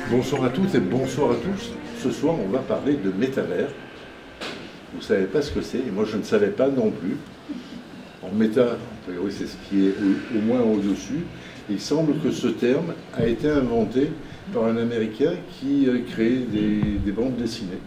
Bonsoir à toutes et bonsoir à tous. Ce soir, on va parler de métavers. Vous ne savez pas ce que c'est, et moi je ne savais pas non plus. En méta, a priori, c'est ce qui est au moins au-dessus. Il semble que ce terme a été inventé par un Américain qui crée des bandes dessinées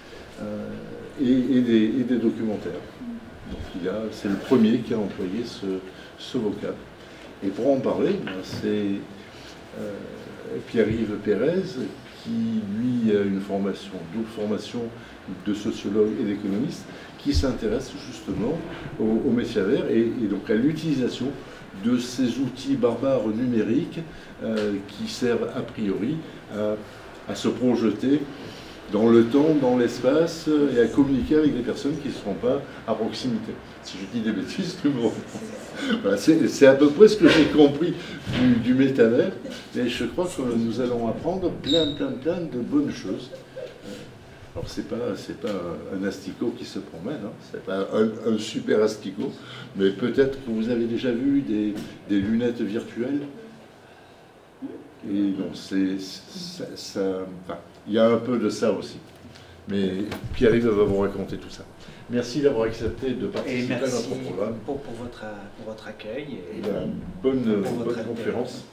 et des documentaires. Donc c'est le premier qui a employé ce vocable. Et pour en parler, c'est Pierre-Yves Pérez, qui lui a une double formation de sociologue et d'économiste, qui s'intéresse justement au métavers et donc à l'utilisation de ces outils barbares numériques qui servent a priori à se projeter dans le temps, dans l'espace et à communiquer avec des personnes qui ne seront pas à proximité. Si je dis des bêtises, tout le monde. Voilà, c'est à peu près ce que j'ai compris du métavers, et je crois que nous allons apprendre plein de bonnes choses. Alors c'est pas un asticot qui se promène, hein, c'est pas un super asticot, mais peut-être que vous avez déjà vu des lunettes virtuelles. Et non, il y a un peu de ça aussi. Mais Pierre-Yves va vous raconter tout ça. Merci d'avoir accepté de participer à notre programme. Pour votre accueil. Et la bonne conférence.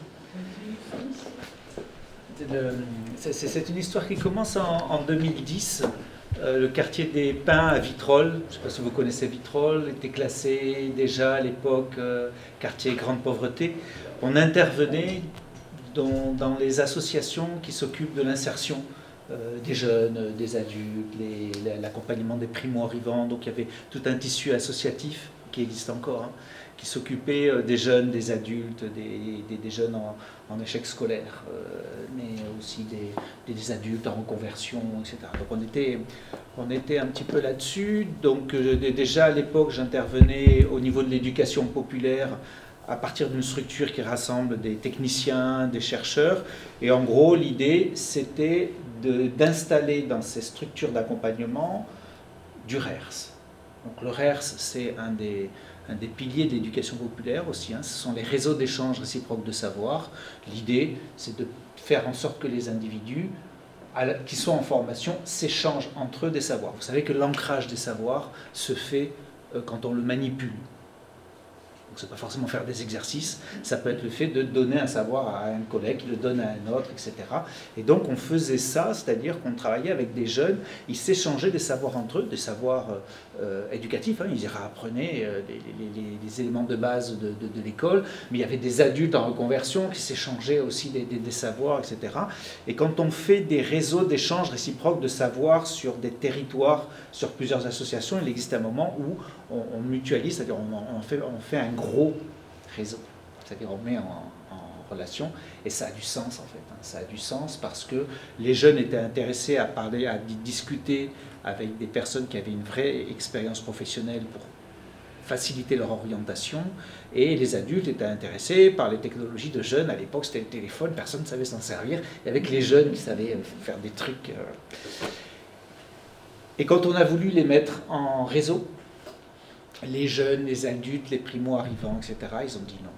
C'est une histoire qui commence en 2010. Le quartier des Pins à Vitrolles, je ne sais pas si vous connaissez Vitrolles, était classé déjà à l'époque quartier grande pauvreté. On intervenait dans les associations qui s'occupent de l'insertion des jeunes, des adultes, l'accompagnement des primo-arrivants. Donc il y avait tout un tissu associatif qui existe encore, hein, qui s'occupait des jeunes, des adultes, des jeunes en échec scolaire, mais aussi des adultes en reconversion, etc. Donc on était un petit peu là-dessus. Donc déjà à l'époque, j'intervenais au niveau de l'éducation populaire à partir d'une structure qui rassemble des techniciens, des chercheurs. Et en gros, l'idée, c'était d'installer dans ces structures d'accompagnement du RERS. Donc le RERS, c'est un des piliers de l'éducation populaire aussi, hein. Ce sont les réseaux d'échange réciproques de savoir. L'idée, c'est de faire en sorte que les individus qui sont en formation s'échangent entre eux des savoirs. Vous savez que l'ancrage des savoirs se fait quand on le manipule. Donc, ce n'est pas forcément faire des exercices, ça peut être le fait de donner un savoir à un collègue qui le donne à un autre, etc. Et donc on faisait ça, c'est-à-dire qu'on travaillait avec des jeunes, ils s'échangeaient des savoirs entre eux, des savoirs éducatifs, hein, ils y réapprenaient les éléments de base de l'école, mais il y avait des adultes en reconversion qui s'échangeaient aussi des savoirs, etc. Et quand on fait des réseaux d'échange réciproques de savoirs sur des territoires, sur plusieurs associations, il existe un moment où on mutualise, c'est-à-dire on fait un gros réseau, c'est-à-dire on met en relation, et ça a du sens en fait, hein. Ça a du sens parce que les jeunes étaient intéressés à parler, à discuter avec des personnes qui avaient une vraie expérience professionnelle pour faciliter leur orientation, et les adultes étaient intéressés par les technologies de jeunes. À l'époque, c'était le téléphone, personne ne savait s'en servir, et avec les jeunes qui savaient faire des trucs. Et quand on a voulu les mettre en réseau, les jeunes, les adultes, les primo-arrivants, etc., ils ont dit non.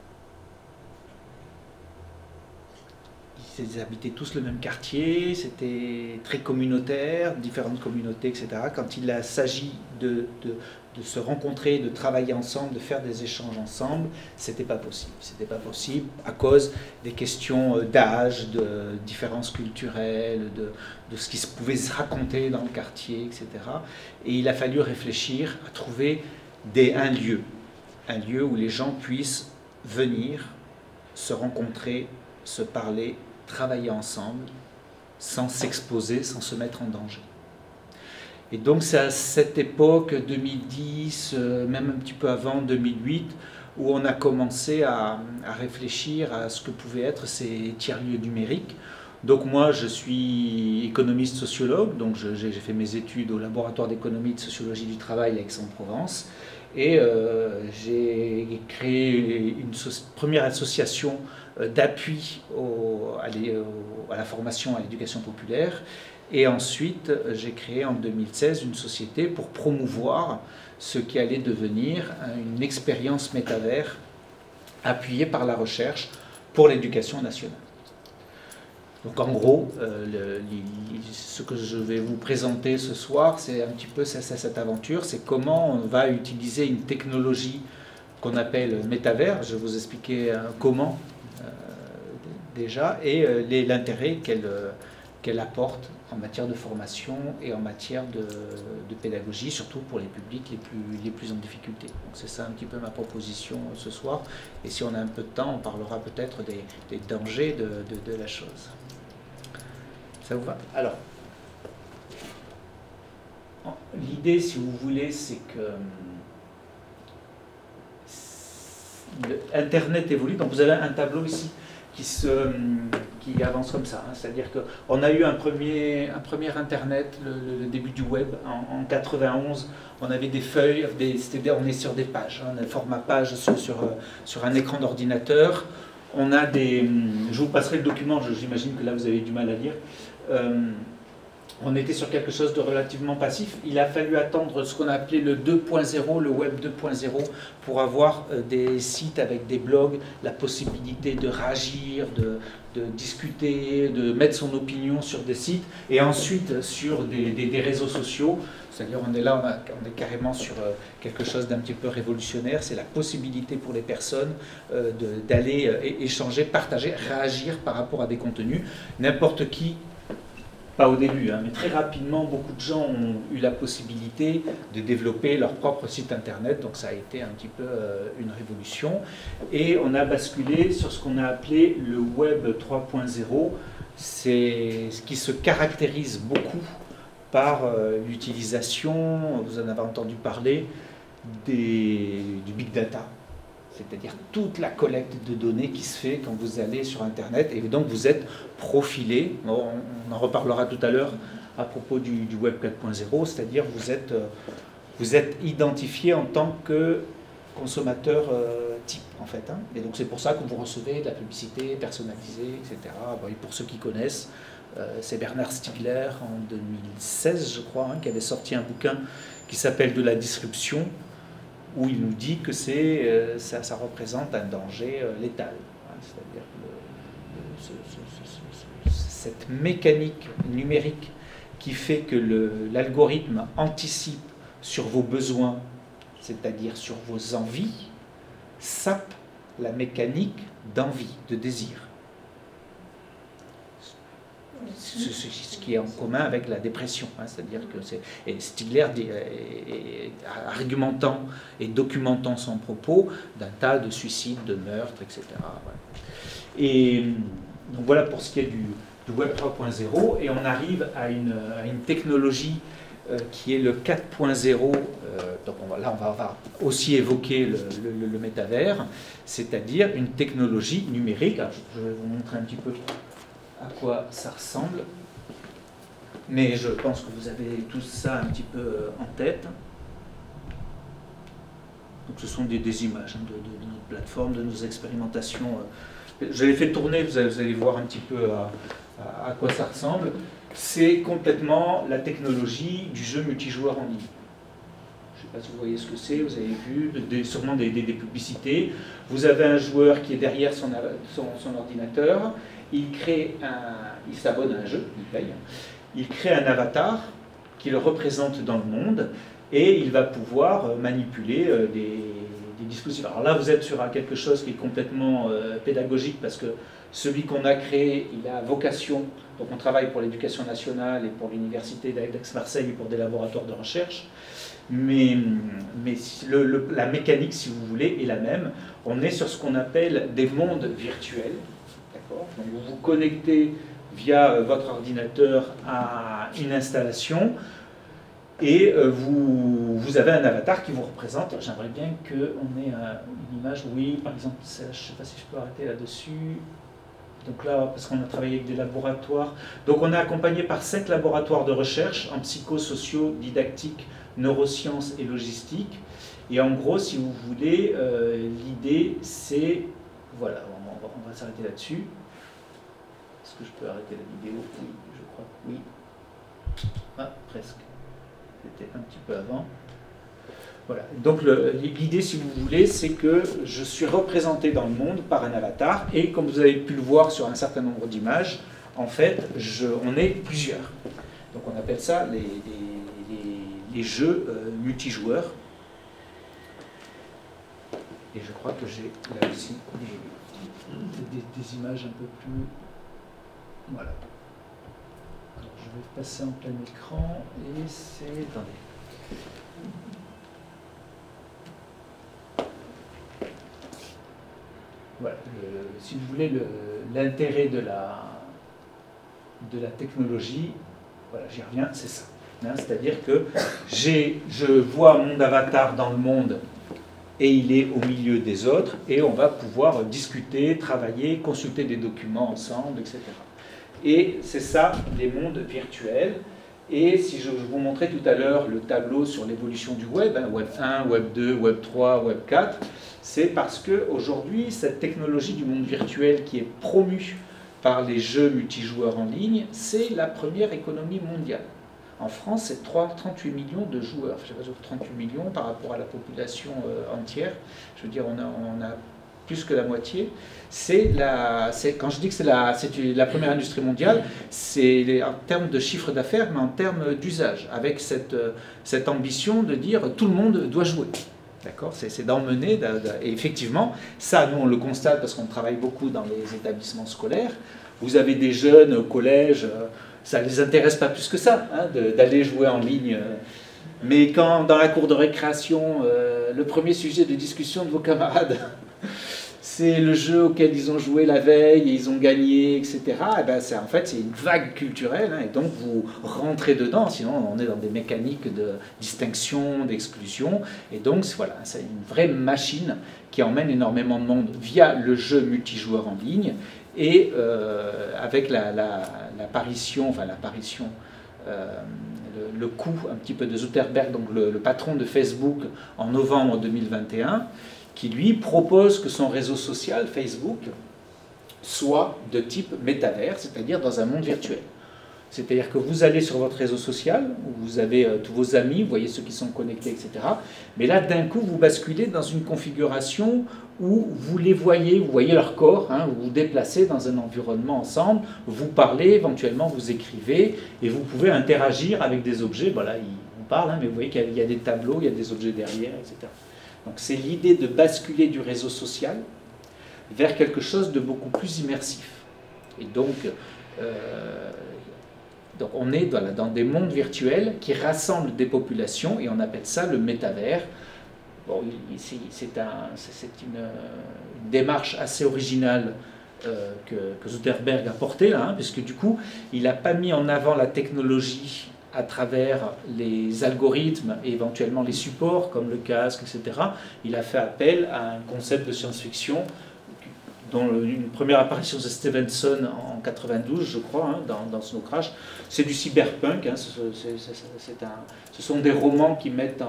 Ils habitaient tous le même quartier, c'était très communautaire, différentes communautés, etc. Quand il s'agit de se rencontrer, de travailler ensemble, de faire des échanges ensemble, c'était pas possible. C'était pas possible à cause des questions d'âge, de différences culturelles, de ce qui se pouvait se raconter dans le quartier, etc. Et il a fallu réfléchir à trouver un lieu où les gens puissent venir, se rencontrer, se parler, travailler ensemble, sans s'exposer, sans se mettre en danger. Et donc c'est à cette époque, 2010, même un petit peu avant, 2008, où on a commencé à réfléchir à ce que pouvaient être ces tiers-lieux numériques. Donc moi, je suis économiste sociologue, donc j'ai fait mes études au laboratoire d'économie et de sociologie du travail à Aix-en-Provence, et j'ai créé une première association d'appui à la formation à l'éducation populaire, et ensuite j'ai créé en 2016 une société pour promouvoir ce qui allait devenir une expérience métavers appuyée par la recherche pour l'éducation nationale. Donc en gros, ce que je vais vous présenter ce soir, c'est un petit peu cette aventure, c'est comment on va utiliser une technologie qu'on appelle métavers. Je vais vous expliquer comment déjà, et l'intérêt qu'elle apporte en matière de formation et en matière de pédagogie, surtout pour les publics les plus en difficulté. Donc c'est ça un petit peu ma proposition ce soir. Et si on a un peu de temps, on parlera peut-être des dangers de la chose. Ça vous va? Alors, l'idée, si vous voulez, c'est que Internet évolue. Donc vous avez un tableau ici qui avance comme ça. Hein. C'est-à-dire qu'on a eu un premier Internet, le début du web, en 91. On avait des feuilles, on est sur des pages, hein, un format page sur un écran d'ordinateur. On a je vous passerai le document, j'imagine que là vous avez du mal à lire. On était sur quelque chose de relativement passif. Il a fallu attendre ce qu'on a appelé le 2.0, le web 2.0, pour avoir des sites avec des blogs, la possibilité de réagir, de discuter, de mettre son opinion sur des sites, et ensuite sur des réseaux sociaux. C'est-à-dire on est là, on est carrément sur quelque chose d'un petit peu révolutionnaire. C'est la possibilité pour les personnes d'aller échanger, partager, réagir par rapport à des contenus. N'importe qui, pas au début, hein, mais très rapidement, beaucoup de gens ont eu la possibilité de développer leur propre site internet, donc ça a été un petit peu une révolution. Et on a basculé sur ce qu'on a appelé le web 3.0, c'est ce qui se caractérise beaucoup par l'utilisation, vous en avez entendu parler, du big data. C'est-à-dire toute la collecte de données qui se fait quand vous allez sur Internet, et donc vous êtes profilé. On en reparlera tout à l'heure à propos du Web 4.0, c'est-à-dire vous êtes identifié en tant que consommateur type, en fait. Hein. Et donc c'est pour ça que vous recevez de la publicité personnalisée, etc. Bon, et pour ceux qui connaissent, c'est Bernard Stiegler en 2016, je crois, hein, qui avait sorti un bouquin qui s'appelle « De la disruption », où il nous dit que ça représente un danger létal. C'est-à-dire cette mécanique numérique qui fait que l'algorithme anticipe sur vos besoins, c'est-à-dire sur vos envies, sape la mécanique d'envie, de désir. Ce qui est en commun avec la dépression, hein, c'est-à-dire que et Stiegler argumentant et documentant son propos d'un tas de suicides, de meurtres, etc. Voilà. Et donc voilà pour ce qui est du Web 3.0, et on arrive à une technologie qui est le 4.0. Donc là on va aussi évoquer le métavers, c'est-à-dire une technologie numérique. Alors, je vais vous montrer un petit peu à quoi ça ressemble, mais je pense que vous avez tout ça un petit peu en tête. Donc ce sont des images, hein, de notre plateforme, de nos expérimentations. Je l'ai fait tourner, vous allez voir un petit peu à quoi ça ressemble. C'est complètement la technologie du jeu multijoueur en ligne. Je ne sais pas si vous voyez ce que c'est, vous avez vu sûrement des publicités. Vous avez un joueur qui est derrière son ordinateur. Il s'abonne à un jeu, il paye. Il crée un avatar qui le représente dans le monde, et il va pouvoir manipuler des dispositifs. Alors là, vous êtes sur quelque chose qui est complètement pédagogique, parce que celui qu'on a créé, il a vocation, donc on travaille pour l'éducation nationale et pour l'université d'Aix-Marseille et pour des laboratoires de recherche, mais la mécanique, si vous voulez, est la même. On est sur ce qu'on appelle des mondes virtuels. Donc vous vous connectez via votre ordinateur à une installation, et vous avez un avatar qui vous représente. J'aimerais bien qu'on ait une image, oui, par exemple, je ne sais pas si je peux arrêter là-dessus. Donc là, parce qu'on a travaillé avec des laboratoires. Donc on est accompagné par 7 laboratoires de recherche en psychosocio, didactique, neurosciences et logistique. Et en gros, si vous voulez, l'idée c'est... Voilà, on va s'arrêter là-dessus. Est-ce que je peux arrêter la vidéo? Oui, je crois que oui. Ah, presque. C'était un petit peu avant. Voilà. Donc l'idée, si vous voulez, c'est que je suis représenté dans le monde par un avatar, et comme vous avez pu le voir sur un certain nombre d'images, en fait, on est plusieurs. Donc on appelle ça les jeux multijoueurs. Et je crois que j'ai là aussi des images un peu plus... Voilà. Alors je vais passer en plein écran et c'est... Attendez. Voilà, si vous voulez, l'intérêt de la technologie, voilà, j'y reviens, c'est ça. Hein, c'est-à-dire que je vois mon avatar dans le monde et il est au milieu des autres et on va pouvoir discuter, travailler, consulter des documents ensemble, etc. Et c'est ça, les mondes virtuels. Et si je vous montrais tout à l'heure le tableau sur l'évolution du web, hein, Web 1, Web 2, Web 3, Web 4, c'est parce qu'aujourd'hui, cette technologie du monde virtuel qui est promue par les jeux multijoueurs en ligne, c'est la première économie mondiale. En France, c'est 38 millions de joueurs. Je sais pas, 38 millions par rapport à la population entière. Je veux dire, on a plus que la moitié. Quand je dis que c'est la première industrie mondiale, c'est en termes de chiffre d'affaires, mais en termes d'usage, avec cette ambition de dire tout le monde doit jouer. D'accord, c'est d'emmener, et effectivement, ça, nous, on le constate parce qu'on travaille beaucoup dans les établissements scolaires. Vous avez des jeunes au collège, ça ne les intéresse pas plus que ça, hein, d'aller jouer en ligne. Mais quand, dans la cour de récréation, le premier sujet de discussion de vos camarades, c'est le jeu auquel ils ont joué la veille, et ils ont gagné, etc. Et ben en fait, c'est une vague culturelle, hein, et donc vous rentrez dedans, sinon on est dans des mécaniques de distinction, d'exclusion, et donc voilà, c'est une vraie machine qui emmène énormément de monde via le jeu multijoueur en ligne, et avec l'apparition, le coup un petit peu de Zuckerberg, donc le patron de Facebook, en novembre 2021, qui lui propose que son réseau social, Facebook, soit de type métavers, c'est-à-dire dans un monde virtuel. C'est-à-dire que vous allez sur votre réseau social, où vous avez tous vos amis, vous voyez ceux qui sont connectés, etc. Mais là, d'un coup, vous basculez dans une configuration où vous les voyez, vous voyez leur corps, hein, vous vous déplacez dans un environnement ensemble, vous parlez, éventuellement vous écrivez, et vous pouvez interagir avec des objets. Voilà, on parle, hein, mais vous voyez qu'il y a des tableaux, il y a des objets derrière, etc. Donc c'est l'idée de basculer du réseau social vers quelque chose de beaucoup plus immersif. Et donc on est dans des mondes virtuels qui rassemblent des populations et on appelle ça le métavers. Bon, c'est une démarche assez originale que Zuckerberg a portée là, hein, puisque du coup, il n'a pas mis en avant la technologie à travers les algorithmes et éventuellement les supports comme le casque, etc. Il a fait appel à un concept de science-fiction dont une première apparition de Stevenson en 92, je crois, hein, dans Snow Crash. C'est du cyberpunk, hein, ce sont des romans qui mettent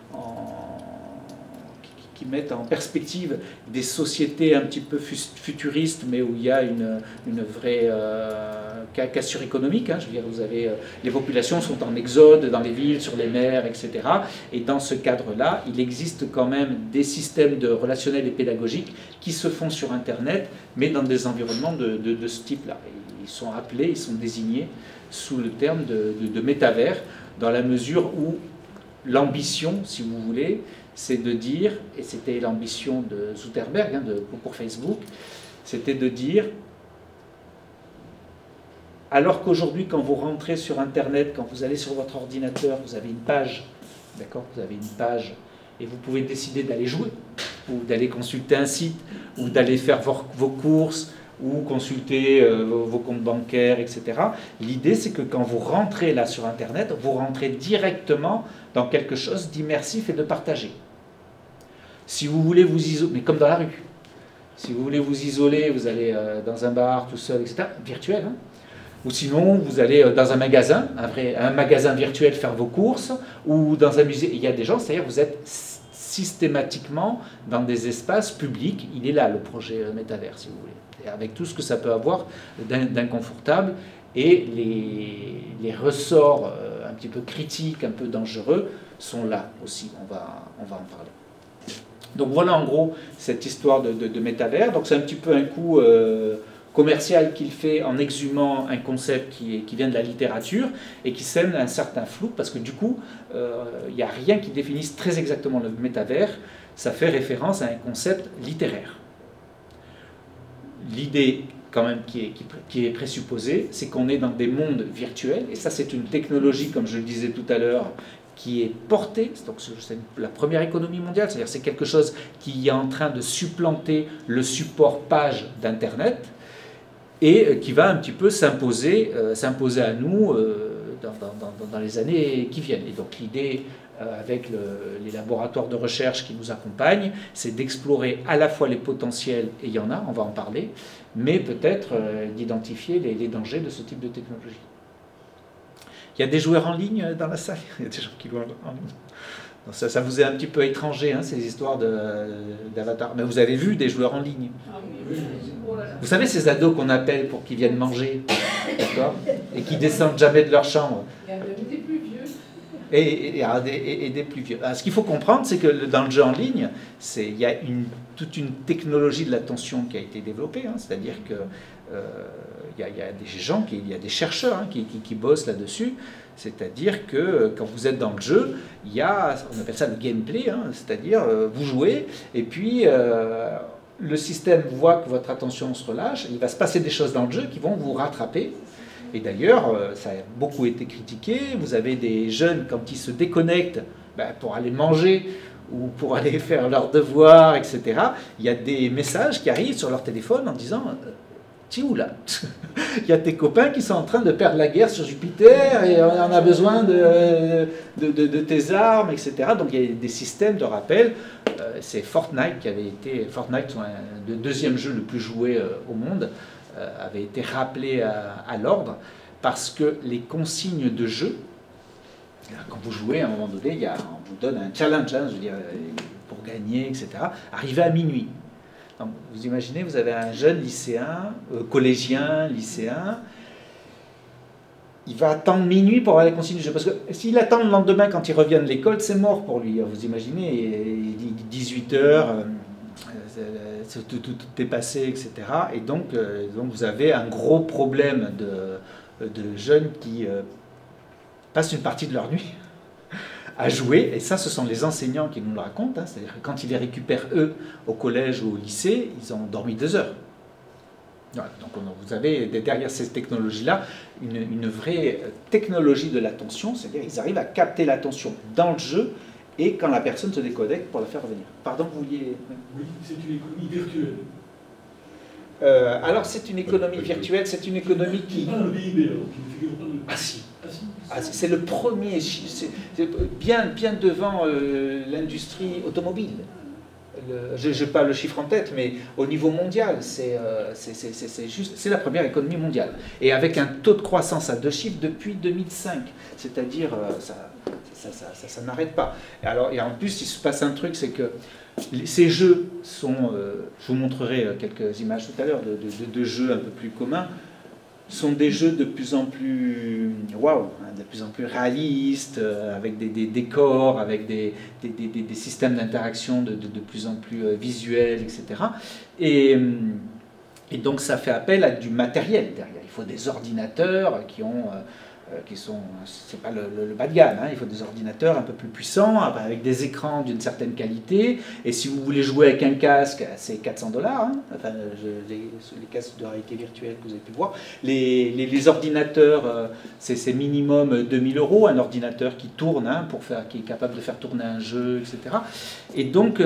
en perspective des sociétés un petit peu futuristes, mais où il y a une vraie cassure économique. Hein. Je veux dire, vous avez, les populations sont en exode dans les villes, sur les mers, etc. Et dans ce cadre-là, il existe quand même des systèmes relationnels et pédagogiques qui se font sur Internet, mais dans des environnements de ce type-là. Ils sont appelés, ils sont désignés sous le terme de métavers, dans la mesure où l'ambition, si vous voulez, c'est de dire, et c'était l'ambition de Zuckerberg hein, pour Facebook, c'était de dire, alors qu'aujourd'hui, quand vous rentrez sur Internet, quand vous allez sur votre ordinateur, vous avez une page, d'accord, vous avez une page, et vous pouvez décider d'aller jouer, ou d'aller consulter un site, ou d'aller faire vos courses, ou consulter vos comptes bancaires, etc. L'idée, c'est que quand vous rentrez là sur Internet, vous rentrez directement dans quelque chose d'immersif et de partagé. Si vous voulez vous isoler, mais comme dans la rue, si vous voulez vous isoler, vous allez dans un bar tout seul, etc., virtuel, hein. Ou sinon vous allez dans un magasin, un magasin virtuel faire vos courses, ou dans un musée, il y a des gens, c'est-à-dire vous êtes systématiquement dans des espaces publics, il est là le projet métavers, si vous voulez, et avec tout ce que ça peut avoir d'inconfortable, et les ressorts un petit peu critiques, un peu dangereux, sont là aussi, on va en parler. Donc voilà en gros cette histoire de métavers. Donc c'est un petit peu un coup commercial qu'il fait en exhumant un concept qui vient de la littérature et qui sème un certain flou, parce que du coup, il n'y a rien qui définisse très exactement le métavers. Ça fait référence à un concept littéraire. L'idée quand même qui est présupposée, c'est qu'on est dans des mondes virtuels, et ça c'est une technologie, comme je le disais tout à l'heure, qui est portée, donc c'est la première économie mondiale, c'est-à-dire c'est quelque chose qui est en train de supplanter le support page d'Internet, et qui va un petit peu s'imposer à nous dans les années qui viennent. Et donc l'idée, avec les laboratoires de recherche qui nous accompagnent, c'est d'explorer à la fois les potentiels, et il y en a, on va en parler, mais peut-être d'identifier les dangers de ce type de technologie. Il y a des joueurs en ligne dans la salle, il y a des gens qui jouent en ligne. Donc ça vous est un petit peu étranger, hein, ces histoires d'avatar. Mais vous avez vu des joueurs en ligne. Vous savez ces ados qu'on appelle pour qu'ils viennent manger, d'accord, et qui descendent jamais de leur chambre. Il y a des plus vieux. Et des plus vieux. Alors, ce qu'il faut comprendre, c'est que dans le jeu en ligne, il y a toute une technologie de l'attention qui a été développée, hein, c'est-à-dire que il y a des gens, il y a des chercheurs hein, qui bossent là-dessus. C'est-à-dire que quand vous êtes dans le jeu, il y a, on appelle ça le gameplay, hein, c'est-à-dire vous jouez et puis le système voit que votre attention se relâche, il va se passer des choses dans le jeu qui vont vous rattraper. Et d'ailleurs, ça a beaucoup été critiqué, vous avez des jeunes quand ils se déconnectent pour aller manger ou pour aller faire leurs devoirs, etc., il y a des messages qui arrivent sur leur téléphone en disant « T'es où là ?» Il y a tes copains qui sont en train de perdre la guerre sur Jupiter et on a besoin de tes armes, etc. Donc il y a des systèmes de rappel. C'est Fortnite qui avait été... Fortnite, le deuxième jeu le plus joué au monde, avait été rappelé à l'ordre parce que les consignes de jeu, quand vous jouez, à un moment donné, on vous donne un challenge, hein, je veux dire, pour gagner, etc. Arrivé à minuit. Donc, vous imaginez, vous avez un jeune lycéen, collégien, lycéen, il va attendre minuit pour avoir les consignes du jeu. Parce que s'il attend le lendemain quand il revient de l'école, c'est mort pour lui. Vous imaginez, 18 heures, tout est passé, etc. Et donc vous avez un gros problème de jeunes qui passent une partie de leur nuit à jouer, et ça ce sont les enseignants qui nous le racontent, hein. C'est-à-dire que quand ils les récupèrent eux au collège ou au lycée, ils ont dormi 2 heures. Voilà, donc vous avez derrière ces technologies-là une vraie technologie de l'attention, c'est-à-dire qu'ils arrivent à capter l'attention dans le jeu et quand la personne se déconnecte pour la faire revenir. Pardon, vous vouliez... Oui, c'est une économie virtuelle. Alors c'est une économie virtuelle, c'est une économie qui... Pas un PIB alors, qui ne figure pas dans le... Ah si. Ah, si. C'est le premier, c'est bien devant l'industrie automobile. Je n'ai pas le chiffre en tête, mais au niveau mondial, c'est la première économie mondiale. Et avec un taux de croissance à 2 chiffres depuis 2005. C'est-à-dire, ça n'arrête pas. Et en plus, il se passe un truc, c'est que ces jeux sont... je vous montrerai quelques images tout à l'heure de jeux un peu plus communs. Sont des jeux de plus en plus de plus en plus réalistes, avec des décors, avec des systèmes d'interaction de plus en plus visuels, etc. Et donc ça fait appel à du matériel derrière. Il faut des ordinateurs qui sont, c'est pas le bas de gamme, hein. Il faut des ordinateurs un peu plus puissants, avec des écrans d'une certaine qualité, et si vous voulez jouer avec un casque, c'est 400 $, hein. Enfin, les casques de réalité virtuelle que vous avez pu voir. Les ordinateurs, c'est minimum 2000 €, un ordinateur qui tourne, hein, qui est capable de faire tourner un jeu, etc. Et donc,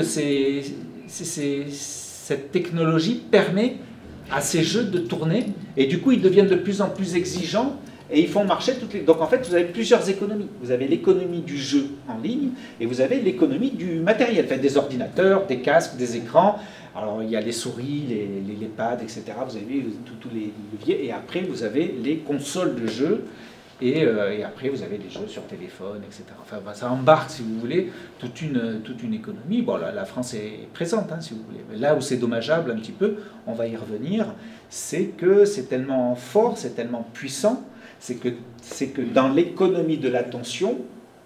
cette technologie permet à ces jeux de tourner, et du coup, ils deviennent de plus en plus exigeants, et ils font marcher toutes les... Donc en fait, vous avez plusieurs économies. Vous avez l'économie du jeu en ligne et vous avez l'économie du matériel, fait des ordinateurs, des casques, des écrans. Alors il y a les souris, les pads, etc. Vous avez tous les leviers. Et après, vous avez les consoles de jeu. Et après, vous avez les jeux sur téléphone, etc. Enfin, ça embarque, si vous voulez, toute une économie. Bon, la France est présente, hein, si vous voulez. Mais là où c'est dommageable un petit peu, on va y revenir, c'est que c'est tellement fort, c'est tellement puissant, c'est que dans l'économie de l'attention,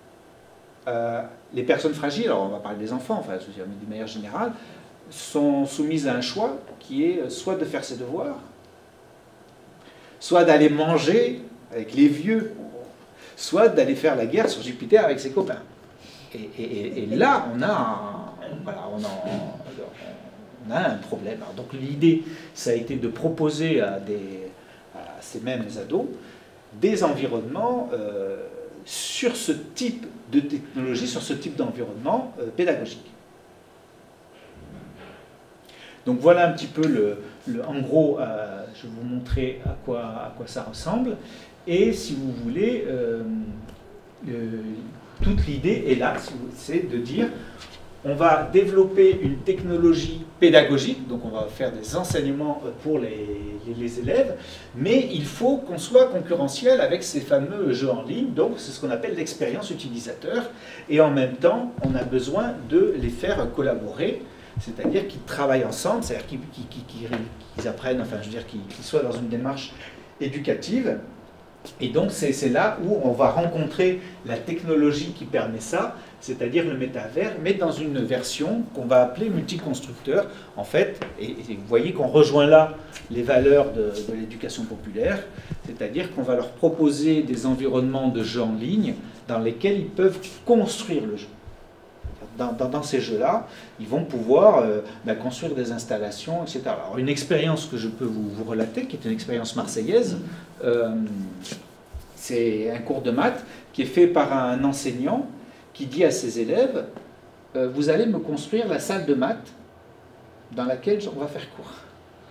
les personnes fragiles, alors on va parler des enfants, enfin, je veux dire, mais d'une manière générale, sont soumises à un choix qui est soit de faire ses devoirs, soit d'aller manger avec les vieux, soit d'aller faire la guerre sur Jupiter avec ses copains. Et là, on a un problème. Alors, donc l'idée, ça a été de proposer à ces mêmes ados des environnements sur ce type de technologie, sur ce type d'environnement pédagogique. Donc voilà un petit peu en gros, je vais vous montrer à quoi ça ressemble. Et si vous voulez, toute l'idée est là, c'est de dire on va développer une technologie pédagogique, donc on va faire des enseignements pour les élèves, mais il faut qu'on soit concurrentiel avec ces fameux jeux en ligne, donc c'est ce qu'on appelle l'expérience utilisateur, et en même temps, on a besoin de les faire collaborer, c'est-à-dire qu'ils travaillent ensemble, c'est-à-dire qu'ils apprennent, enfin je veux dire qu'ils soient dans une démarche éducative. Et donc c'est là où on va rencontrer la technologie qui permet ça, c'est-à-dire le métavers, mais dans une version qu'on va appeler multiconstructeur, en fait, et vous voyez qu'on rejoint là les valeurs de l'éducation populaire, c'est-à-dire qu'on va leur proposer des environnements de jeux en ligne dans lesquels ils peuvent construire le jeu. Dans ces jeux-là, ils vont pouvoir construire des installations, etc. Alors, une expérience que je peux vous relater, qui est une expérience marseillaise, c'est un cours de maths qui est fait par un enseignant qui dit à ses élèves vous allez me construire la salle de maths dans laquelle on va faire cours. D'accord ?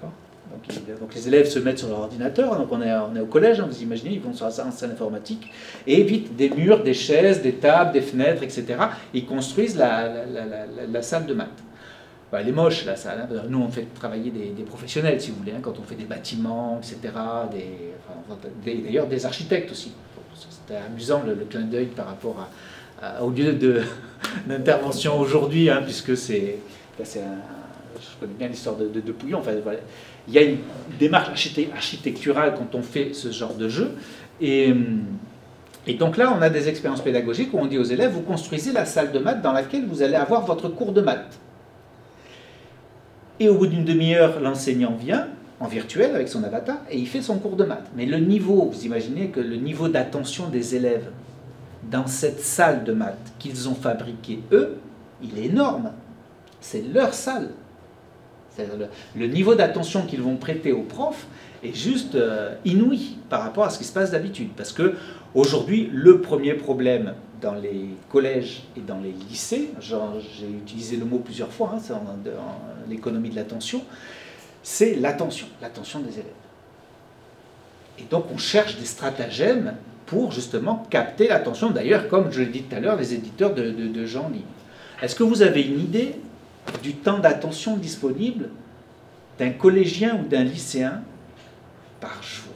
Donc les élèves se mettent sur leur ordinateur, donc on est au collège, vous imaginez, ils vont sur la salle informatique, et vite des murs, des chaises, des tables, des fenêtres, etc. Ils construisent la salle de maths. Elle est moche la salle, hein. Nous on fait travailler des professionnels si vous voulez, hein, quand on fait des bâtiments, etc. D'ailleurs des architectes aussi. C'était amusant le clin d'œil par rapport au lieu d'intervention aujourd'hui, hein, puisque je connais bien l'histoire de Pouillon, enfin, voilà. Il y a une démarche architecturale quand on fait ce genre de jeu. Et donc là, on a des expériences pédagogiques où on dit aux élèves, vous construisez la salle de maths dans laquelle vous allez avoir votre cours de maths. Et au bout d'une demi-heure, l'enseignant vient, en virtuel, avec son avatar, et il fait son cours de maths. Mais le niveau, vous imaginez que le niveau d'attention des élèves dans cette salle de maths qu'ils ont fabriquée, eux, il est énorme. C'est leur salle. Le niveau d'attention qu'ils vont prêter aux profs est juste inouï par rapport à ce qui se passe d'habitude. Parce que aujourd'hui, le premier problème dans les collèges et dans les lycées, j'ai utilisé le mot plusieurs fois, hein, c'est en l'économie de l'attention, c'est l'attention des élèves. Et donc on cherche des stratagèmes pour justement capter l'attention. D'ailleurs, comme je l'ai dit tout à l'heure, les éditeurs de jeux en ligne. Est-ce que vous avez une idée du temps d'attention disponible d'un collégien ou d'un lycéen par jour?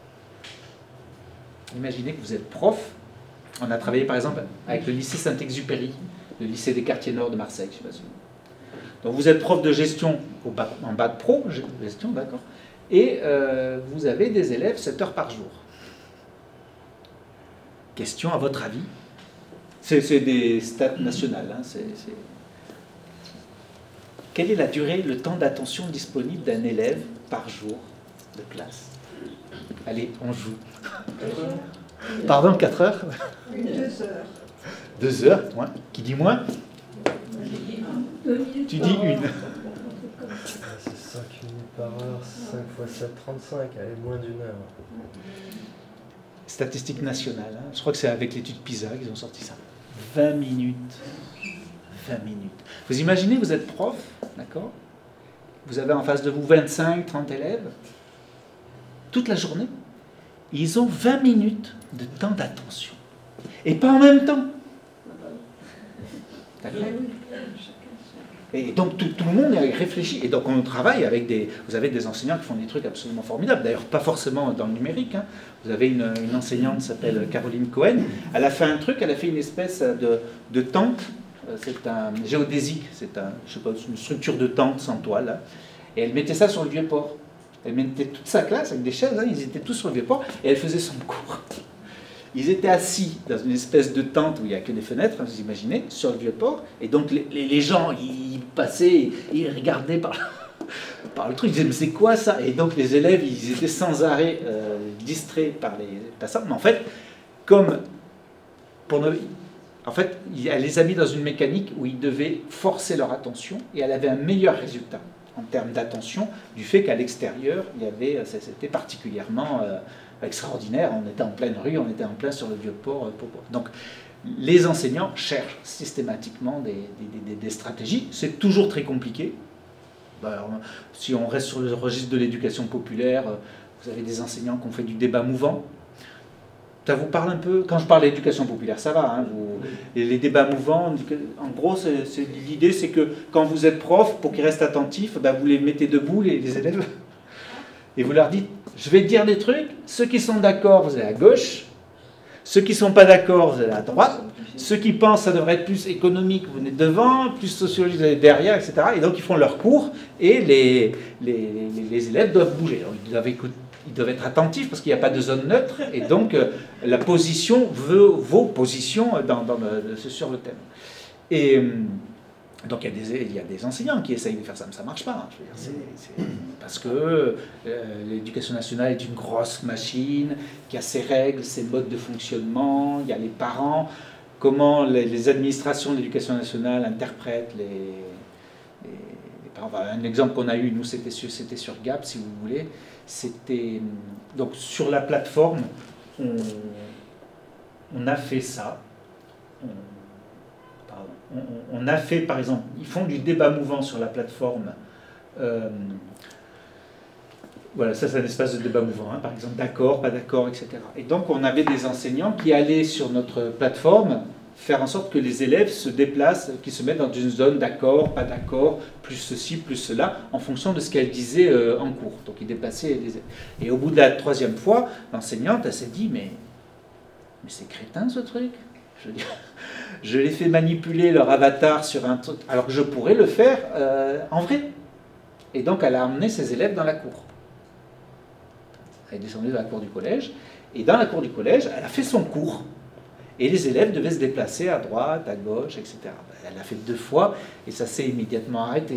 Imaginez que vous êtes prof. On a travaillé par exemple avec le lycée Saint-Exupéry, le lycée des quartiers nord de Marseille. Je sais pas si vous... Donc vous êtes prof de gestion en bac pro, gestion, d'accord, et vous avez des élèves 7 heures par jour. Question à votre avis? C'est des stats nationales, hein, Quelle est la durée, le temps d'attention disponible d'un élève par jour de classe? Allez, on joue. 4 heures. Pardon, 4 heures? 2 heures. 2 heures, moins. Qui dit moins? 2 minutes. Tu dis une. C'est 5 minutes par heure, 5 fois 7, 35, allez, moins d'une heure. Statistique nationale, hein. Je crois que c'est avec l'étude PISA qu'ils ont sorti ça. 20 minutes. 20 minutes. Vous imaginez, vous êtes prof, d'accord? Vous avez en face de vous 25, 30 élèves, toute la journée. Ils ont 20 minutes de temps d'attention. Et pas en même temps. D'accord? Et donc tout le monde est réfléchi. Et donc on travaille avec vous avez des enseignants qui font des trucs absolument formidables. D'ailleurs, pas forcément dans le numérique, hein. Vous avez une enseignante qui s'appelle Caroline Cohen. Elle a fait un truc, elle a fait une espèce de tente. C'est un géodésique, je sais pas, une structure de tente sans toile. Hein. Et elle mettait ça sur le Vieux-Port. Elle mettait toute sa classe avec des chaises, hein, ils étaient tous sur le Vieux-Port, et elle faisait son cours. Ils étaient assis dans une espèce de tente où il n'y a que des fenêtres, hein, vous imaginez, sur le Vieux-Port, et donc les gens, ils passaient, ils regardaient par là. par le truc. Ils disaient, mais c'est quoi ça? Et donc les élèves, ils étaient sans arrêt distraits par les passages. Mais en fait, comme en fait, elle les a mis dans une mécanique où ils devaient forcer leur attention et elle avait un meilleur résultat en termes d'attention du fait qu'à l'extérieur, c'était particulièrement extraordinaire. On était en pleine rue, on était en plein sur le Vieux-Port. Donc, les enseignants cherchent systématiquement des stratégies. C'est toujours très compliqué. Alors, si on reste sur le registre de l'éducation populaire, vous avez des enseignants qui ont fait du débat mouvant. Ça vous parle un peu? Quand je parle d'éducation populaire, ça va. Hein, les débats mouvants, en gros, l'idée, c'est que quand vous êtes prof, pour qu'ils restent attentifs, ben, vous les mettez debout, les élèves, et vous leur dites, je vais dire des trucs, ceux qui sont d'accord, vous allez à gauche, ceux qui ne sont pas d'accord, vous allez à droite, ceux qui pensent que ça devrait être plus économique, vous venez devant, plus sociologique, vous allez derrière, etc. Et donc, ils font leur cours, et les élèves doivent bouger. Alors, ils doivent être attentifs parce qu'il n'y a pas de zone neutre et donc la position veut vos positions sur le thème. Et donc il y a des enseignants qui essayent de faire ça, mais ça ne marche pas. Je veux dire, parce que l'éducation nationale est une grosse machine qui a ses règles, ses modes de fonctionnement, il y a les parents, comment les administrations de l'éducation nationale interprètent les parents. Un exemple qu'on a eu, nous, c'était sur Gap, si vous voulez. C'était donc sur la plateforme, on a fait ça. On a fait, par exemple, ils font du débat mouvant sur la plateforme. Voilà, ça c'est un espace de débat mouvant, hein, par exemple, d'accord, pas d'accord, etc. Et donc on avait des enseignants qui allaient sur notre plateforme faire en sorte que les élèves se déplacent, qu'ils se mettent dans une zone d'accord, pas d'accord, plus ceci, plus cela, en fonction de ce qu'elle disait en cours. Donc ils déplaçaient les élèves. Et au bout de la troisième fois, l'enseignante, elle s'est dit, mais c'est crétin ce truc. Je veux dire, je les fais manipuler leur avatar sur un truc, alors que je pourrais le faire en vrai. Et donc elle a emmené ses élèves dans la cour. Elle est descendue dans la cour du collège, et dans la cour du collège, elle a fait son cours. Et les élèves devaient se déplacer à droite, à gauche, etc. Elle l'a fait 2 fois et ça s'est immédiatement arrêté.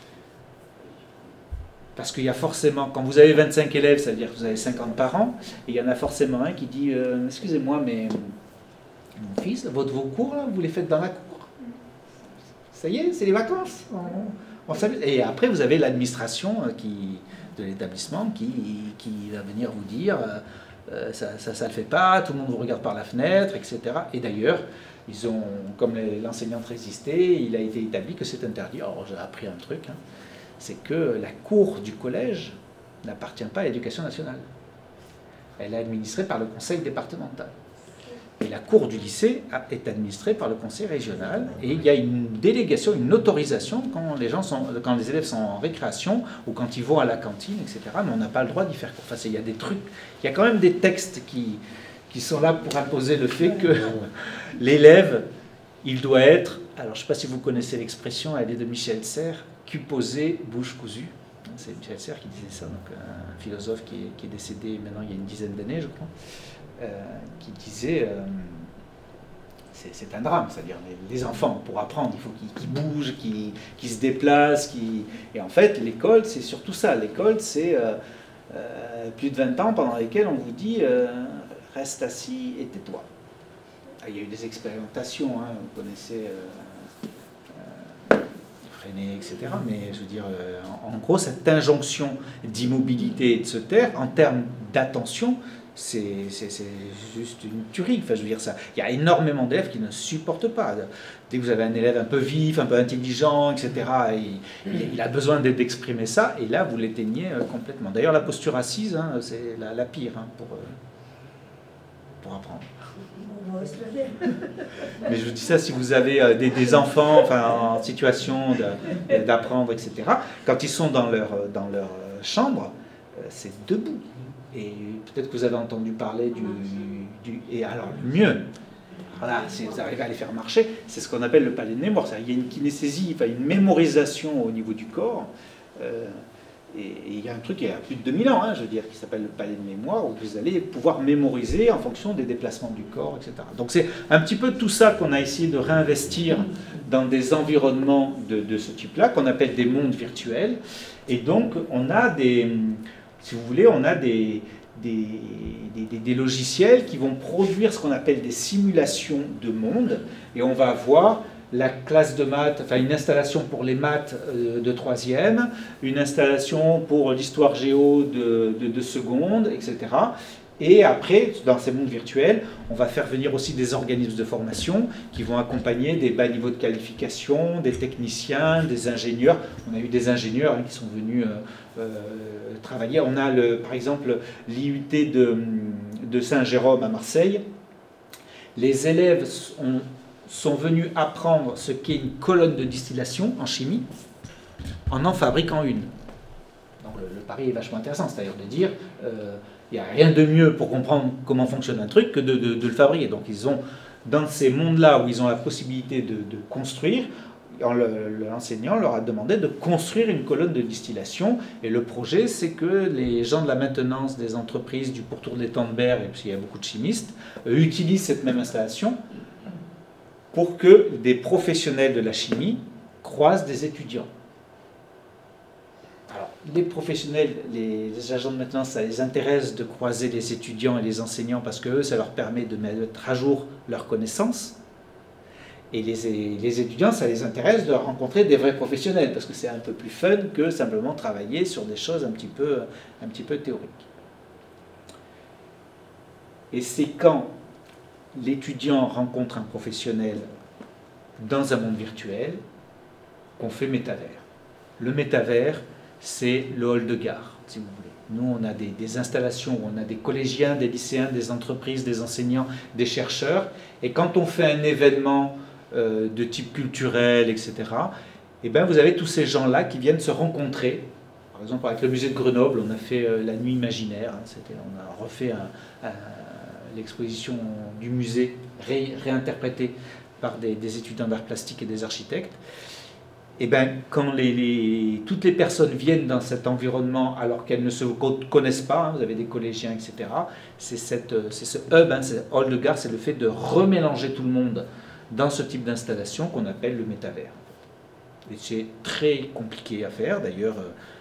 Parce qu'il y a forcément, quand vous avez 25 élèves, ça veut dire que vous avez 50 parents, et il y en a forcément un qui dit « Excusez-moi, mais mon fils, vos cours, là, vous les faites dans la cour. Ça y est, c'est les vacances. Et après, vous avez l'administration de l'établissement qui va venir vous dire ça ne le fait pas, tout le monde vous regarde par la fenêtre, etc. Et d'ailleurs, ils ont, comme l'enseignante résistait, il a été établi que c'est interdit. Alors j'ai appris un truc, hein, c'est que la cour du collège n'appartient pas à l'éducation nationale. Elle est administrée par le conseil départemental. Et la cour du lycée est administrée par le conseil régional. Et il y a une délégation, une autorisation quand les élèves sont en récréation ou quand ils vont à la cantine, etc. Mais on n'a pas le droit d'y faire cours. Enfin, il y a des trucs, il y a quand même des textes qui sont là pour imposer le fait que l'élève, il doit être, alors je ne sais pas si vous connaissez l'expression, elle est de Michel Serres, cul posé, bouche cousue. C'est Michel Serres qui disait ça, donc un philosophe qui est décédé maintenant il y a une dizaine d'années, je crois. Qui disait c'est un drame, c'est-à-dire les enfants, pour apprendre, il faut qu'ils bougent, qu'ils se déplacent, et en fait l'école c'est surtout ça, l'école c'est plus de 20 ans pendant lesquels on vous dit reste assis et tais-toi. Il y a eu des expérimentations, hein, vous connaissez Freinet, etc. Mais je veux dire, en gros cette injonction d'immobilité et de se taire, en termes d'attention, c'est juste une tuerie. Enfin, je veux dire, ça, il y a énormément d'élèves qui ne supportent pas. Dès que vous avez un élève un peu vif, un peu intelligent, etc., il a besoin d'exprimer ça, et là, vous l'éteignez complètement. D'ailleurs, la posture assise, hein, c'est la pire hein, pour apprendre. Mais je vous dis ça, si vous avez des enfants enfin, en situation d'apprendre, etc., quand ils sont dans leur chambre, c'est debout. Et peut-être que vous avez entendu parler et alors le mieux, voilà, si vous arrivez à les faire marcher, c'est ce qu'on appelle le palais de mémoire. Il y a une kinesthésie, enfin une mémorisation au niveau du corps. Et il y a un truc qui a plus de 2000 ans, je veux dire, qui s'appelle le palais de mémoire, où vous allez pouvoir mémoriser en fonction des déplacements du corps, etc. Donc c'est un petit peu tout ça qu'on a essayé de réinvestir dans des environnements de ce type-là, qu'on appelle des mondes virtuels. Et donc on a si vous voulez, on a des logiciels qui vont produire ce qu'on appelle des simulations de monde, et on va avoir la classe de maths, enfin une installation pour les maths de 3e, une installation pour l'histoire géo de seconde, etc. Et après, dans ces mondes virtuels, on va faire venir aussi des organismes de formation qui vont accompagner des bas niveaux de qualification, des techniciens, des ingénieurs. On a eu des ingénieurs qui sont venus travailler. On a par exemple l'IUT de Saint-Jérôme à Marseille. Les élèves sont venus apprendre ce qu'est une colonne de distillation en chimie en fabriquant une. Donc le pari est vachement intéressant, c'est-à-dire de dire il n'y a rien de mieux pour comprendre comment fonctionne un truc que de le fabriquer. Donc ils ont, dans ces mondes-là où ils ont la possibilité de construire, l'enseignant leur a demandé de construire une colonne de distillation, et le projet c'est que les gens de la maintenance des entreprises du pourtour de l'étang de Berre, et puis il y a beaucoup de chimistes, utilisent cette même installation pour que des professionnels de la chimie croisent des étudiants. Alors, les professionnels, les agents de maintenance, ça les intéresse de croiser les étudiants et les enseignants parce que eux, ça leur permet de mettre à jour leurs connaissances. Et les étudiants, ça les intéresse de rencontrer des vrais professionnels parce que c'est un peu plus fun que simplement travailler sur des choses un petit peu théoriques. Et c'est quand l'étudiant rencontre un professionnel dans un monde virtuel qu'on fait métavers. Le métavers, c'est le hall de gare, si vous voulez. Nous, on a des installations où on a des collégiens, des lycéens, des entreprises, des enseignants, des chercheurs. Et quand on fait un événement de type culturel, etc., eh ben, vous avez tous ces gens-là qui viennent se rencontrer. Par exemple, avec le musée de Grenoble, on a fait la nuit imaginaire. On a refait l'exposition du musée réinterprétée par des étudiants d'art plastique et des architectes. Et ben, quand toutes les personnes viennent dans cet environnement alors qu'elles ne se connaissent pas, vous avez des collégiens, etc., c'est ce hub, ce hall de gare, c'est le fait de remélanger tout le monde dans ce type d'installation qu'on appelle le métavers. Et c'est très compliqué à faire, d'ailleurs,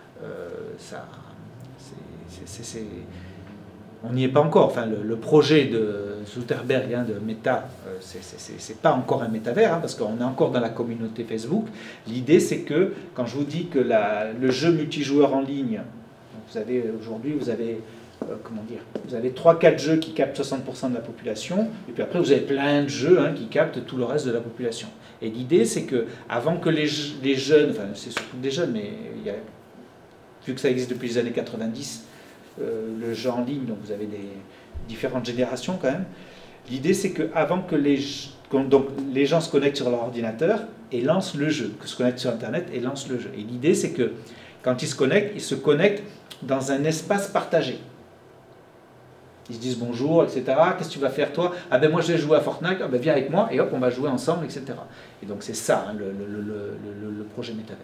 on n'y est pas encore. Enfin, le projet de Zuckerberg, de Meta, c'est pas encore un métavers, parce qu'on est encore dans la communauté Facebook. L'idée, c'est que, quand je vous dis que le jeu multijoueur en ligne, aujourd'hui, vous avez 3-4 jeux qui captent 60% de la population, et puis après, vous avez plein de jeux qui captent tout le reste de la population. Et l'idée, c'est que, avant que les jeunes, enfin, c'est surtout des jeunes, mais vu que ça existe depuis les années 90, le jeu en ligne, donc vous avez des différentes générations quand même. L'idée, c'est qu'avant que les gens se connectent sur leur ordinateur et lancent le jeu, que se connectent sur Internet et lancent le jeu. Et l'idée, c'est que quand ils se connectent dans un espace partagé. Ils se disent bonjour, etc. Qu'est-ce que tu vas faire toi? Ah ben moi je vais jouer à Fortnite, ah ben viens avec moi, et hop, on va jouer ensemble, etc. Et donc c'est ça, le projet métavers.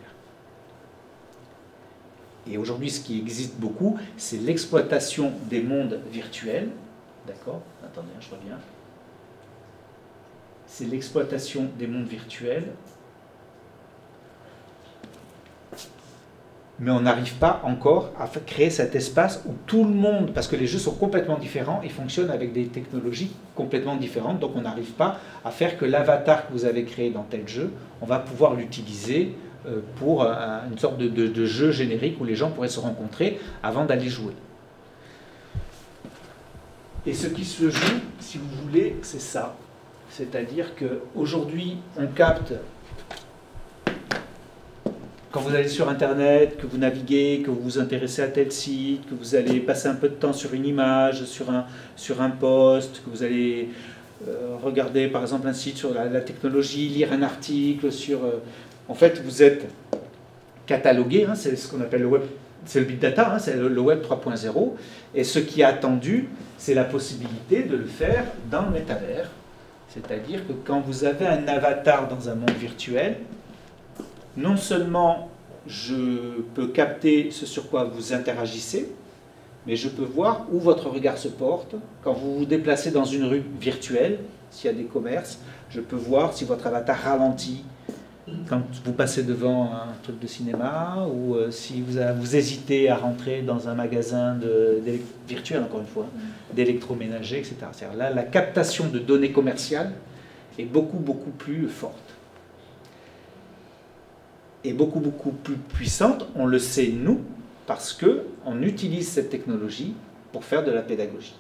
Et aujourd'hui, ce qui existe beaucoup, c'est l'exploitation des mondes virtuels. D'accord? Attendez, je reviens. C'est l'exploitation des mondes virtuels. Mais on n'arrive pas encore à créer cet espace où tout le monde, parce que les jeux sont complètement différents et fonctionnent avec des technologies complètement différentes, donc on n'arrive pas à faire que l'avatar que vous avez créé dans tel jeu, on va pouvoir l'utiliser pour une sorte de jeu générique où les gens pourraient se rencontrer avant d'aller jouer. Et ce qui se joue, si vous voulez, c'est ça. C'est-à-dire qu'aujourd'hui, on capte, quand vous allez sur Internet, que vous naviguez, que vous vous intéressez à tel site, que vous allez passer un peu de temps sur une image, sur un post, que vous allez regarder par exemple un site sur la technologie, lire un article sur... en fait, vous êtes catalogué, c'est ce qu'on appelle le web, c'est le big data, c'est le web 3.0, et ce qui est attendu, c'est la possibilité de le faire dans le métavers. C'est-à-dire que quand vous avez un avatar dans un monde virtuel, non seulement je peux capter ce sur quoi vous interagissez, mais je peux voir où votre regard se porte. Quand vous vous déplacez dans une rue virtuelle, s'il y a des commerces, je peux voir si votre avatar ralentit quand vous passez devant un truc de cinéma, ou si vous hésitez à rentrer dans un magasin virtuel, encore une fois, d'électroménager, etc. C'est-à-dire là, la captation de données commerciales est beaucoup, beaucoup plus forte. Et beaucoup, beaucoup plus puissante, on le sait nous, parce qu'on utilise cette technologie pour faire de la pédagogie.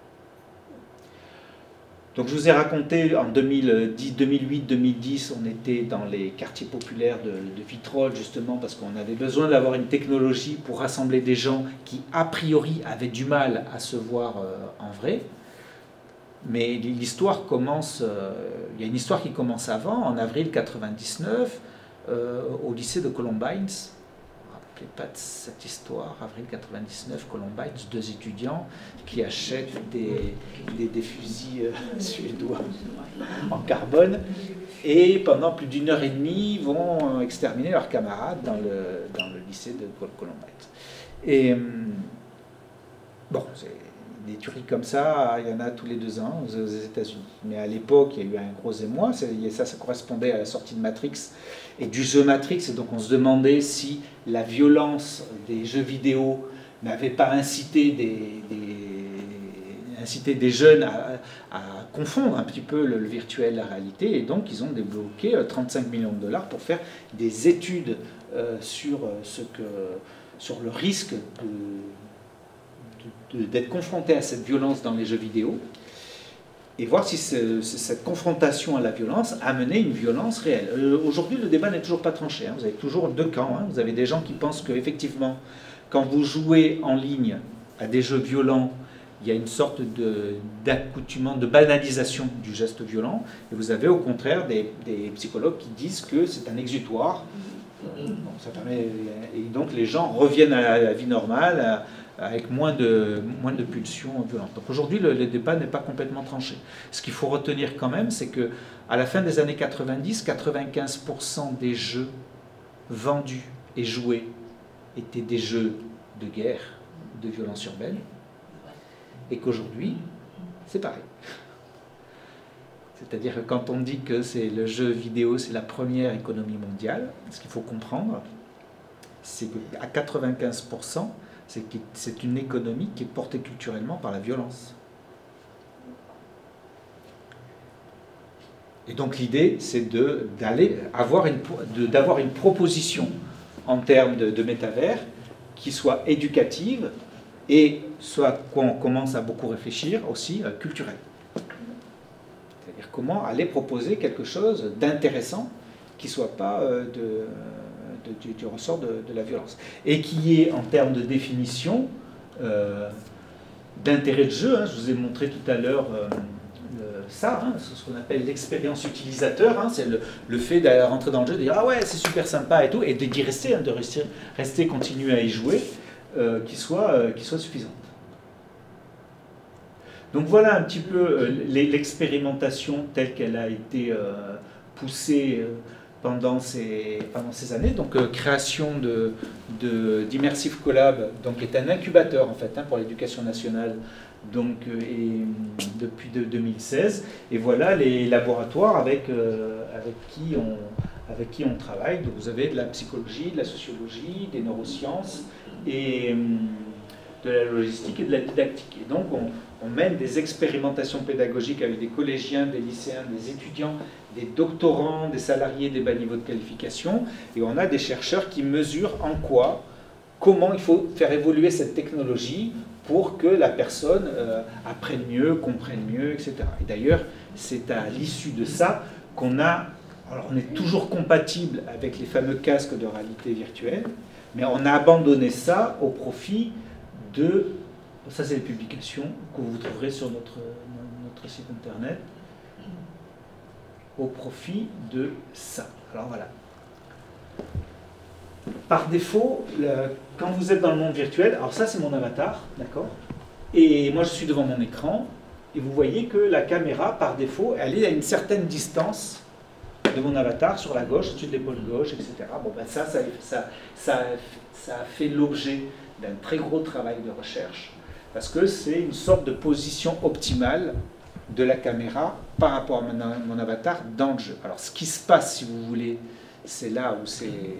Donc je vous ai raconté, en 2008-2010, on était dans les quartiers populaires de Vitrolles, justement, parce qu'on avait besoin d'avoir une technologie pour rassembler des gens qui, a priori, avaient du mal à se voir en vrai. Mais l'histoire commence, il y a une histoire qui commence avant, en avril 99, au lycée de Columbine. Vous ne vous rappelez pas de cette histoire, avril 99, Columbine, 2 étudiants qui achètent des fusils suédois en carbone et pendant plus d'1 heure et demie vont exterminer leurs camarades dans le lycée de Columbine. Et bon, des tueries comme ça, il y en a tous les 2 ans aux États-Unis. Mais à l'époque, il y a eu un gros émoi, ça correspondait à la sortie de Matrix et du jeu Matrix, et donc on se demandait si la violence des jeux vidéo n'avait pas incité des jeunes à confondre un petit peu le virtuel et la réalité, et donc ils ont débloqué 35 millions de dollars pour faire des études sur le risque d'être confronté à cette violence dans les jeux vidéo, et voir si cette confrontation à la violence amenait une violence réelle. Aujourd'hui, le débat n'est toujours pas tranché. Vous avez toujours 2 camps. Vous avez des gens qui pensent qu'effectivement, quand vous jouez en ligne à des jeux violents, il y a une sorte d'accoutumement, de banalisation du geste violent. Et vous avez au contraire des psychologues qui disent que c'est un exutoire. Bon, ça permet, et donc les gens reviennent à la vie normale, avec moins de pulsions violentes. Donc aujourd'hui, le débat n'est pas complètement tranché. Ce qu'il faut retenir quand même, c'est qu'à la fin des années 90, 95% des jeux vendus et joués étaient des jeux de guerre, de violence urbaine, et qu'aujourd'hui, c'est pareil. C'est-à-dire que quand on dit que le jeu vidéo, c'est la première économie mondiale, ce qu'il faut comprendre, c'est qu'à 95%, c'est une économie qui est portée culturellement par la violence. Et donc l'idée, c'est d'avoir une proposition en termes de métavers qui soit éducative et soit qu'on commence à beaucoup réfléchir aussi culturelle. C'est-à-dire comment aller proposer quelque chose d'intéressant qui ne soit pas du ressort de la violence. Et qui est, en termes de définition, d'intérêt de jeu. Je vous ai montré tout à l'heure ça, ce qu'on appelle l'expérience utilisateur. C'est le fait d'aller rentrer dans le jeu, de dire « Ah ouais, c'est super sympa et tout », et d'y rester, de rester, continuer à y jouer, qui soit suffisante. Donc voilà un petit peu l'expérimentation telle qu'elle a été poussée pendant ces années. Donc création d'Immersive Collab, donc est un incubateur en fait pour l'éducation nationale, donc depuis 2016. Et voilà les laboratoires avec qui on travaille. Donc vous avez de la psychologie, de la sociologie, des neurosciences et de la logistique et de la didactique. Et donc on mène des expérimentations pédagogiques avec des collégiens, des lycéens, des étudiants, des doctorants, des salariés des bas niveaux de qualification, et on a des chercheurs qui mesurent comment il faut faire évoluer cette technologie pour que la personne apprenne mieux, comprenne mieux, etc. Et d'ailleurs, c'est à l'issue de ça qu'on a... Alors on est toujours compatible avec les fameux casques de réalité virtuelle, mais on a abandonné ça au profit de... Ça, c'est les publications que vous trouverez sur notre site internet, au profit de ça. Alors voilà. Par défaut, quand vous êtes dans le monde virtuel, alors ça c'est mon avatar, d'accord? Et moi je suis devant mon écran, et vous voyez que la caméra, par défaut, elle est à une certaine distance de mon avatar sur la gauche, au-dessus de l'épaule gauche, etc. Bon, ben ça a fait l'objet d'un très gros travail de recherche, parce que c'est une sorte de position optimale de la caméra par rapport à mon avatar dans le jeu. Alors ce qui se passe, si vous voulez, c'est là où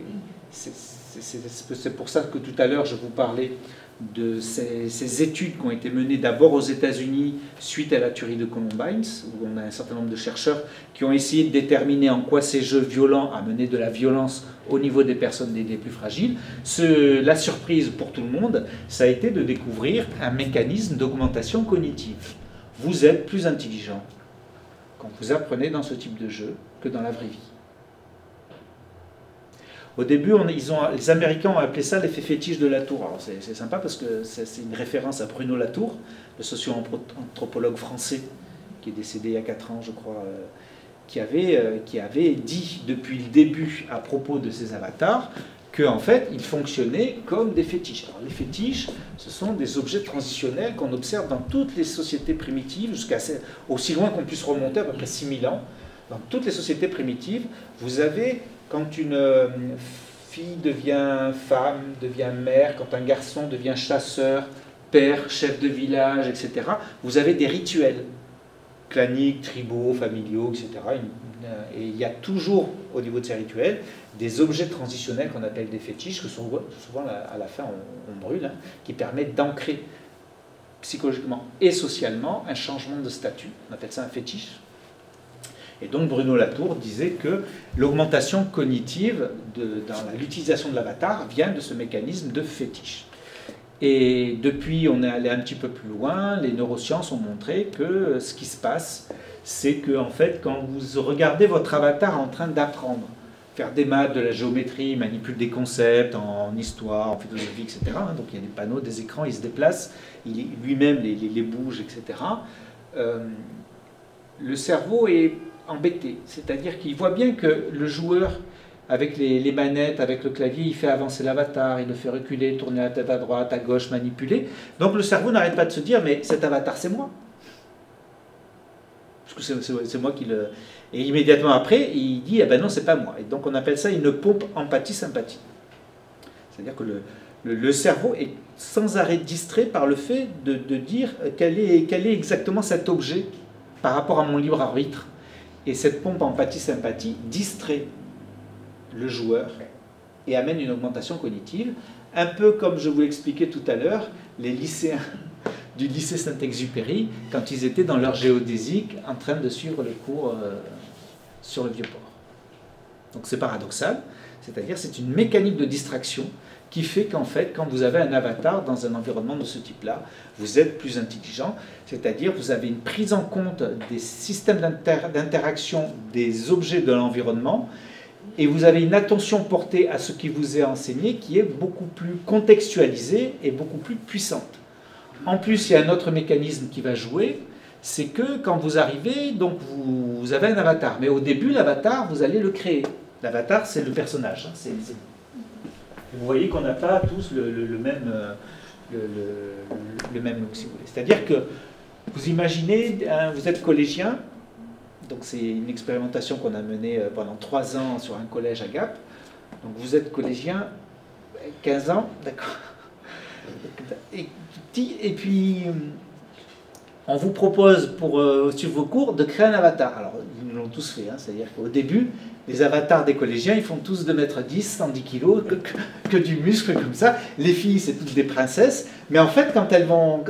c'est pour ça que tout à l'heure je vous parlais de ces études qui ont été menées d'abord aux États-Unis suite à la tuerie de Columbine, où on a un certain nombre de chercheurs qui ont essayé de déterminer en quoi ces jeux violents amenaient de la violence au niveau des personnes les plus fragiles. La surprise pour tout le monde, ça a été de découvrir un mécanisme d'augmentation cognitive. Vous êtes plus intelligent quand vous apprenez dans ce type de jeu que dans la vraie vie. Au début, les Américains ont appelé ça l'effet fétiche de Latour. Alors c'est sympa parce que c'est une référence à Bruno Latour, le socio-anthropologue français qui est décédé il y a 4 ans, je crois, qui avait dit depuis le début à propos de ces avatars qu'en fait, ils fonctionnaient comme des fétiches. Alors les fétiches, ce sont des objets transitionnels qu'on observe dans toutes les sociétés primitives, aussi loin qu'on puisse remonter, à peu près 6000 ans. Dans toutes les sociétés primitives, vous avez... Quand une fille devient femme, devient mère, quand un garçon devient chasseur, père, chef de village, etc., vous avez des rituels claniques, tribaux, familiaux, etc. Et il y a toujours, au niveau de ces rituels, des objets transitionnels qu'on appelle des fétiches, que souvent à la fin on brûle, hein, qui permettent d'ancrer psychologiquement et socialement un changement de statut. On appelle ça un fétiche. Et donc Bruno Latour disait que l'augmentation cognitive dans l'utilisation de l'avatar vient de ce mécanisme de fétiche. Et depuis, on est allé un petit peu plus loin, les neurosciences ont montré que ce qui se passe, c'est que en fait, quand vous regardez votre avatar en train d'apprendre, faire des maths, de la géométrie, il manipule des concepts en histoire, en philosophie, etc. Donc il y a des panneaux, des écrans, il se déplace, lui-même les bouge, etc. Le cerveau est embêté, c'est-à-dire qu'il voit bien que le joueur, avec les manettes, avec le clavier, il fait avancer l'avatar, il le fait reculer, tourner la tête à droite, à gauche, manipuler. Donc le cerveau n'arrête pas de se dire, mais cet avatar, c'est moi. Parce que c'est moi qui le... Et immédiatement après, il dit, ah ben non, c'est pas moi. Et donc on appelle ça une pompe empathie-sympathie. C'est-à-dire que le cerveau est sans arrêt distrait par le fait de dire quel est exactement cet objet par rapport à mon libre arbitre. Et cette pompe empathie-sympathie distrait le joueur et amène une augmentation cognitive, un peu comme je vous l'expliquais tout à l'heure, les lycéens du lycée Saint-Exupéry, quand ils étaient dans leur géodésique en train de suivre le cours sur le Vieux-Port. Donc c'est paradoxal, c'est-à-dire c'est une mécanique de distraction qui fait qu'en fait, quand vous avez un avatar dans un environnement de ce type-là, vous êtes plus intelligent, c'est-à-dire vous avez une prise en compte des systèmes d'interaction des objets de l'environnement, et vous avez une attention portée à ce qui vous est enseigné qui est beaucoup plus contextualisée et beaucoup plus puissante. En plus, il y a un autre mécanisme qui va jouer, c'est que quand vous arrivez, donc vous avez un avatar, mais au début, l'avatar, vous allez le créer. L'avatar, c'est le personnage, hein, vous voyez qu'on n'a pas tous le même look, si vous voulez. C'est-à-dire que vous imaginez, vous êtes collégien, donc c'est une expérimentation qu'on a menée pendant 3 ans sur un collège à Gap. Donc vous êtes collégien, 15 ans, d'accord. Et puis on vous propose pour suivre vos cours de créer un avatar. Alors ils l'ont tous fait, hein, c'est-à-dire qu'au début, les avatars des collégiens, ils font tous 2,10 m, 110 kg, que du muscle comme ça. Les filles, c'est toutes des princesses. Mais en fait, quand elles vont...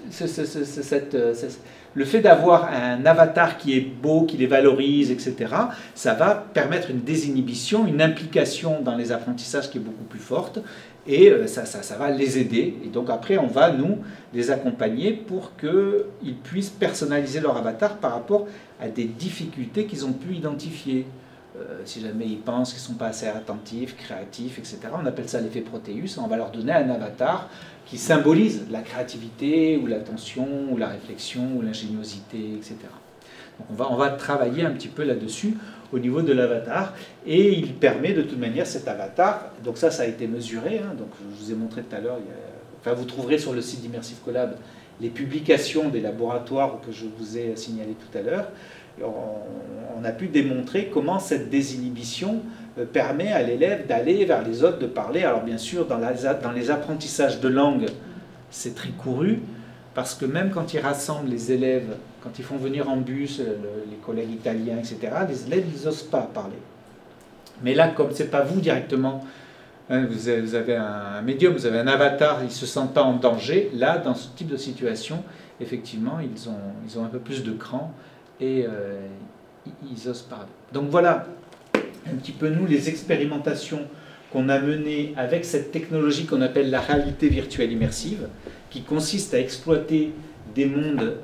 le fait d'avoir un avatar qui est beau, qui les valorise, etc., ça va permettre une désinhibition, une implication dans les apprentissages qui est beaucoup plus forte. Et ça va les aider. Et donc après, on va, nous, les accompagner pour qu'ils puissent personnaliser leur avatar par rapport à des difficultés qu'ils ont pu identifier. Si jamais ils pensent qu'ils ne sont pas assez attentifs, créatifs, etc. On appelle ça l'effet Proteus. On va leur donner un avatar qui symbolise la créativité, ou l'attention, ou la réflexion, ou l'ingéniosité, etc. Donc on va travailler un petit peu là-dessus au niveau de l'avatar. Et il permet de toute manière cet avatar, donc ça a été mesuré, hein, donc je vous ai montré tout à l'heure, enfin vous trouverez sur le site d'Immersive Collab les publications des laboratoires que je vous ai signalées tout à l'heure. on a pu démontrer comment cette désinhibition permet à l'élève d'aller vers les autres, de parler. Alors bien sûr, dans les apprentissages de langue, c'est très couru, parce que même quand ils rassemblent les élèves, quand ils font venir en bus les collègues italiens, etc., les élèves, ils n'osent pas parler. Mais là, comme ce n'est pas vous directement, hein, vous avez un médium, vous avez un avatar, ils ne se sentent pas en danger, là, dans ce type de situation, effectivement, ils ont un peu plus de cran et ils osent parler. Donc voilà un petit peu, nous, les expérimentations qu'on a menées avec cette technologie qu'on appelle la réalité virtuelle immersive, qui consiste à exploiter des mondes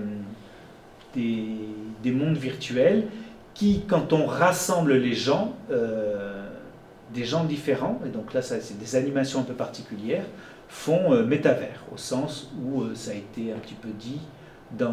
virtuels qui, quand on rassemble les gens, des gens différents, et donc là c'est des animations un peu particulières, font métavers, au sens où ça a été un petit peu dit dans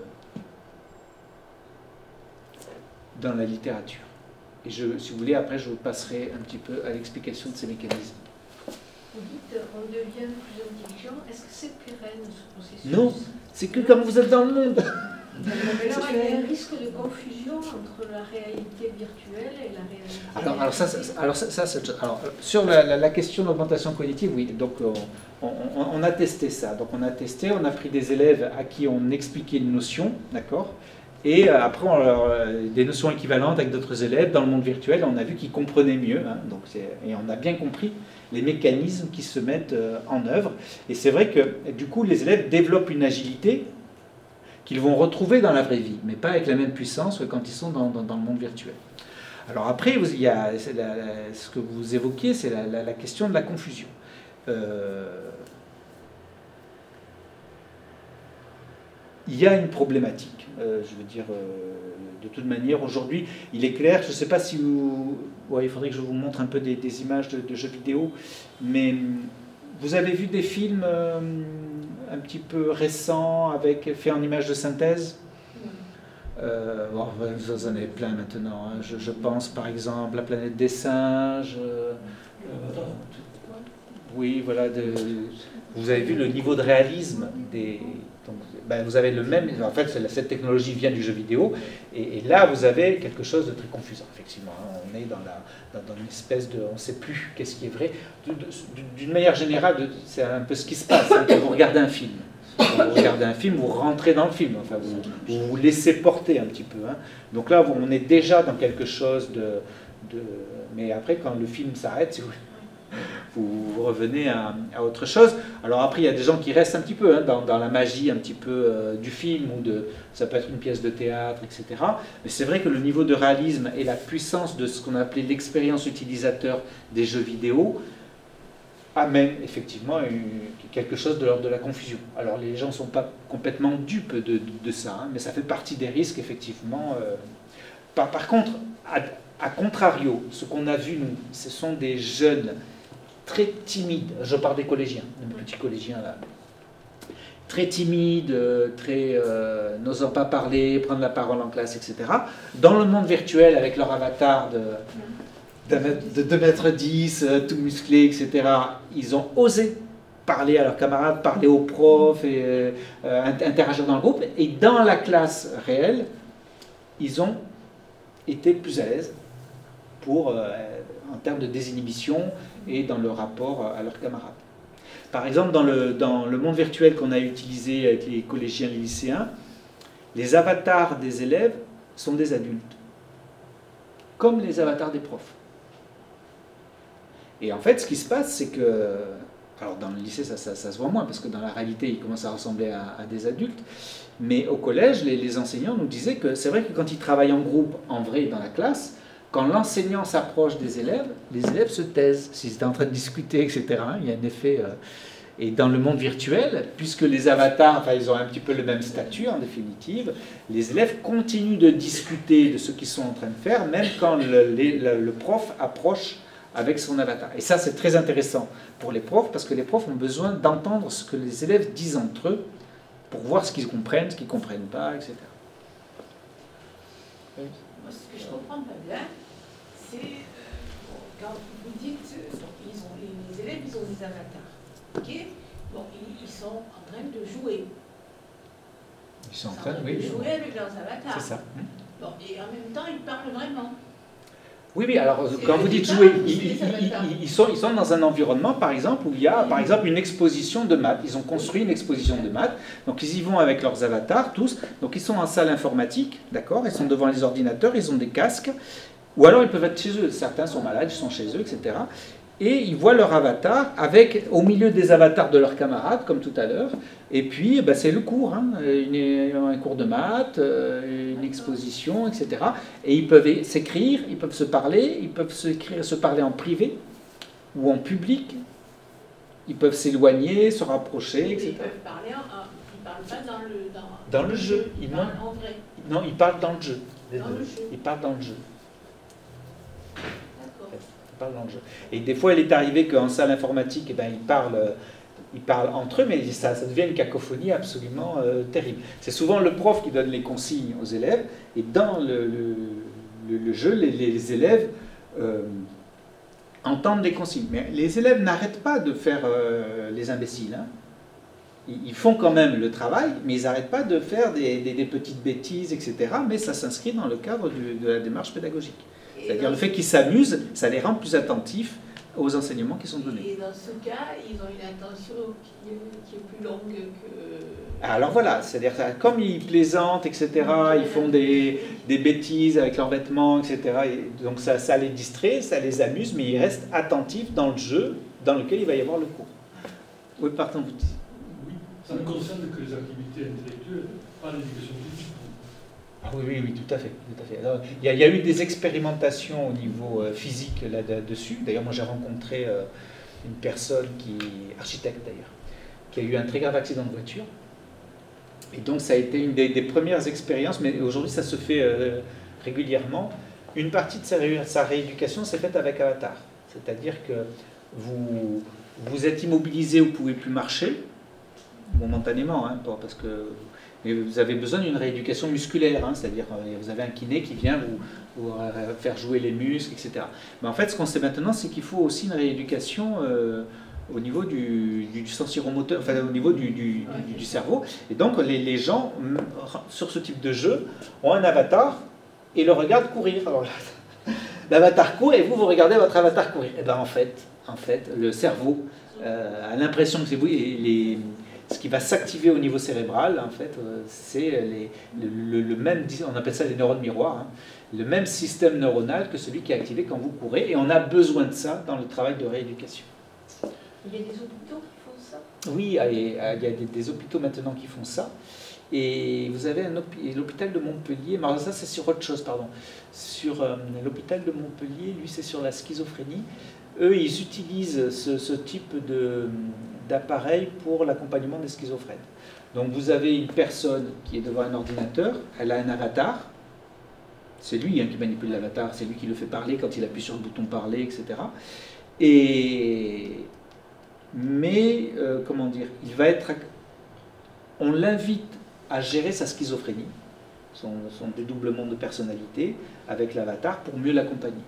la littérature. Et si vous voulez, après je vous passerai un petit peu à l'explication de ces mécanismes. Vous dites on devient plus intelligent. Est-ce que c'est pérenne ce processus? Non, c'est que comme vous êtes dans le monde. Mais alors, il y a un risque de confusion entre la réalité virtuelle et la réalité. Alors, sur la question de l'augmentation cognitive, oui. Donc, on a testé ça. Donc, on a pris des élèves à qui on expliquait une notion, d'accord. Et après, des notions équivalentes avec d'autres élèves dans le monde virtuel, on a vu qu'ils comprenaient mieux. Hein, et on a bien compris les mécanismes qui se mettent en œuvre. Et c'est vrai que, du coup, les élèves développent une agilité qu'ils vont retrouver dans la vraie vie, mais pas avec la même puissance que quand ils sont dans le monde virtuel. Alors après, il y a ce que vous évoquiez, c'est la question de la confusion. Il y a une problématique, je veux dire, de toute manière, aujourd'hui, il est clair, je ne sais pas si vous... Ouais, il faudrait que je vous montre un peu des images de jeux vidéo, mais vous avez vu des films un petit peu récents, faits en images de synthèse? Bon, vous en avez plein maintenant, hein. Je pense par exemple La planète des singes. Oui, voilà. Vous avez vu le niveau de réalisme des... Donc, ben, vous avez le même... En fait, cette technologie vient du jeu vidéo, et là, vous avez quelque chose de très confusant, effectivement. Hein. On est dans une espèce de... On ne sait plus qu'est-ce qui est vrai. D'une manière générale, c'est un peu ce qui se passe hein, quand vous regardez un film. Quand vous regardez un film, vous rentrez dans le film, enfin, vous vous laissez porter un petit peu. Hein. Donc là, on est déjà dans quelque chose de... Mais après, quand le film s'arrête, si vous revenez à autre chose. Alors après, il y a des gens qui restent un petit peu hein, dans la magie un petit peu du film, ça peut être une pièce de théâtre, etc. Mais c'est vrai que le niveau de réalisme et la puissance de ce qu'on a appelé l'expérience utilisateur des jeux vidéo amène effectivement quelque chose de l'ordre de la confusion. Alors les gens ne sont pas complètement dupes de ça, hein, mais ça fait partie des risques, effectivement. Par contre, à contrario, ce qu'on a vu, nous, ce sont des jeunes très timides. Je parle des collégiens, des petits collégiens là. Très timides, n'osant pas parler, prendre la parole en classe, etc. Dans le monde virtuel, avec leur avatar de 2,10 m, tout musclé, etc., ils ont osé parler à leurs camarades, parler aux profs, et, interagir dans le groupe. Et dans la classe réelle, ils ont été plus à l'aise en termes de désinhibition et dans le rapport à leurs camarades. Par exemple, dans le monde virtuel qu'on a utilisé avec les collégiens et les lycéens, les avatars des élèves sont des adultes, comme les avatars des profs. Et en fait, ce qui se passe, c'est que... Alors dans le lycée, ça se voit moins, parce que dans la réalité, ils commencent à ressembler à des adultes. Mais au collège, les enseignants nous disaient que c'est vrai que quand ils travaillent en groupe, en vrai, dans la classe, quand l'enseignant s'approche des élèves, les élèves se taisent. S'ils étaient en train de discuter, etc., il y a un effet... Et dans le monde virtuel, puisque les avatars, enfin, ils ont un petit peu le même statut, en définitive, les élèves continuent de discuter de ce qu'ils sont en train de faire, même quand le prof approche avec son avatar. Et ça, c'est très intéressant pour les profs, parce que les profs ont besoin d'entendre ce que les élèves disent entre eux, pour voir ce qu'ils comprennent, ce qu'ils ne comprennent pas, etc. Moi, ce que je ne comprends pas bien, c'est quand vous dites, les élèves, ils ont des avatars. Ok, bon, ils sont en train de jouer. Ils sont en Ça train, va oui. jouer avec leurs avatars. C'est ça. Bon, et en même temps, ils parlent vraiment. Oui, oui, alors C'est quand eux vous qui dites parlent, jouer, c'est les avatars. ils sont dans un environnement, par exemple, où il y a, par exemple, une exposition de maths. Ils ont construit une exposition de maths, donc ils y vont avec leurs avatars, tous. Donc ils sont en salle informatique, d'accord. Ils sont devant les ordinateurs, ils ont des casques, ou alors ils peuvent être chez eux. Certains sont malades, ils sont chez eux, etc. Et ils voient leur avatar avec, au milieu des avatars de leurs camarades, comme tout à l'heure. Et puis, ben, c'est le cours, hein, un cours de maths, une exposition, etc. Et ils peuvent s'écrire, ils peuvent se parler, ils peuvent se parler en privé ou en public. Ils peuvent s'éloigner, se rapprocher, etc. Ils peuvent parler, ils parlent pas dans le jeu. Ils parlent en vrai. Non, ils parlent dans le jeu. Dans le jeu. Ils parlent dans le jeu. D'accord. Ils parlent dans le jeu. Et des fois, il est arrivé qu'en salle informatique, eh ben, ils parlent entre eux, mais ça devient une cacophonie absolument terrible. C'est souvent le prof qui donne les consignes aux élèves, et dans le jeu, les élèves entendent les consignes. Mais les élèves n'arrêtent pas de faire les imbéciles. Hein. Ils font quand même le travail, mais ils n'arrêtent pas de faire des petites bêtises, etc. Mais ça s'inscrit dans le cadre de la démarche pédagogique. C'est-à-dire le fait qu'ils s'amusent, ça les rend plus attentifs aux enseignements qui sont donnés. Et dans ce cas, ils ont une attention qui est plus longue que... Alors voilà, c'est-à-dire comme ils plaisantent, etc., ils font des bêtises avec leurs vêtements, etc., et donc ça les distrait, ça les amuse, mais ils restent attentifs dans le jeu dans lequel il va y avoir le cours. Oui, pardon, vous dites. Oui, ça ne concerne que les activités intellectuelles, pas l'éducation physique. Ah oui, oui, oui, tout à fait. Tout à fait. Alors, il y a eu des expérimentations au niveau physique là-dessus. D'ailleurs, moi j'ai rencontré une personne qui est architecte d'ailleurs, qui a eu un très grave accident de voiture. Et donc ça a été une des premières expériences, mais aujourd'hui ça se fait régulièrement. Une partie de sa rééducation s'est faite avec Avatar. C'est-à-dire que vous êtes immobilisé, vous ne pouvez plus marcher, momentanément, hein, parce que vous avez besoin d'une rééducation musculaire, hein, c'est-à-dire vous avez un kiné qui vient vous faire jouer les muscles, etc. Mais en fait, ce qu'on sait maintenant, c'est qu'il faut aussi une rééducation au niveau du sensoromoteur, enfin au niveau du cerveau. Et donc les gens, sur ce type de jeu, ont un avatar et le regardent courir. Alors l'avatar court et vous regardez votre avatar courir. Et bien en fait, le cerveau a l'impression que c'est vous, et ce qui va s'activer au niveau cérébral, en fait, c'est le même, on appelle ça les neurones miroirs, hein, le même système neuronal que celui qui est activé quand vous courez, et on a besoin de ça dans le travail de rééducation. Il y a des hôpitaux qui font ça? Oui, il y a des hôpitaux maintenant qui font ça. Et vous avez l'hôpital de Montpellier, mais alors ça c'est sur autre chose, pardon. Sur l'hôpital de Montpellier, lui c'est sur la schizophrénie. Eux, ils utilisent ce type d'appareil pour l'accompagnement des schizophrènes. Donc vous avez une personne qui est devant un ordinateur, elle a un avatar. C'est lui qui manipule l'avatar, c'est lui qui le fait parler quand il appuie sur le bouton parler, etc. Mais, comment dire, on l'invite à gérer sa schizophrénie, son dédoublement de personnalité avec l'avatar pour mieux l'accompagner.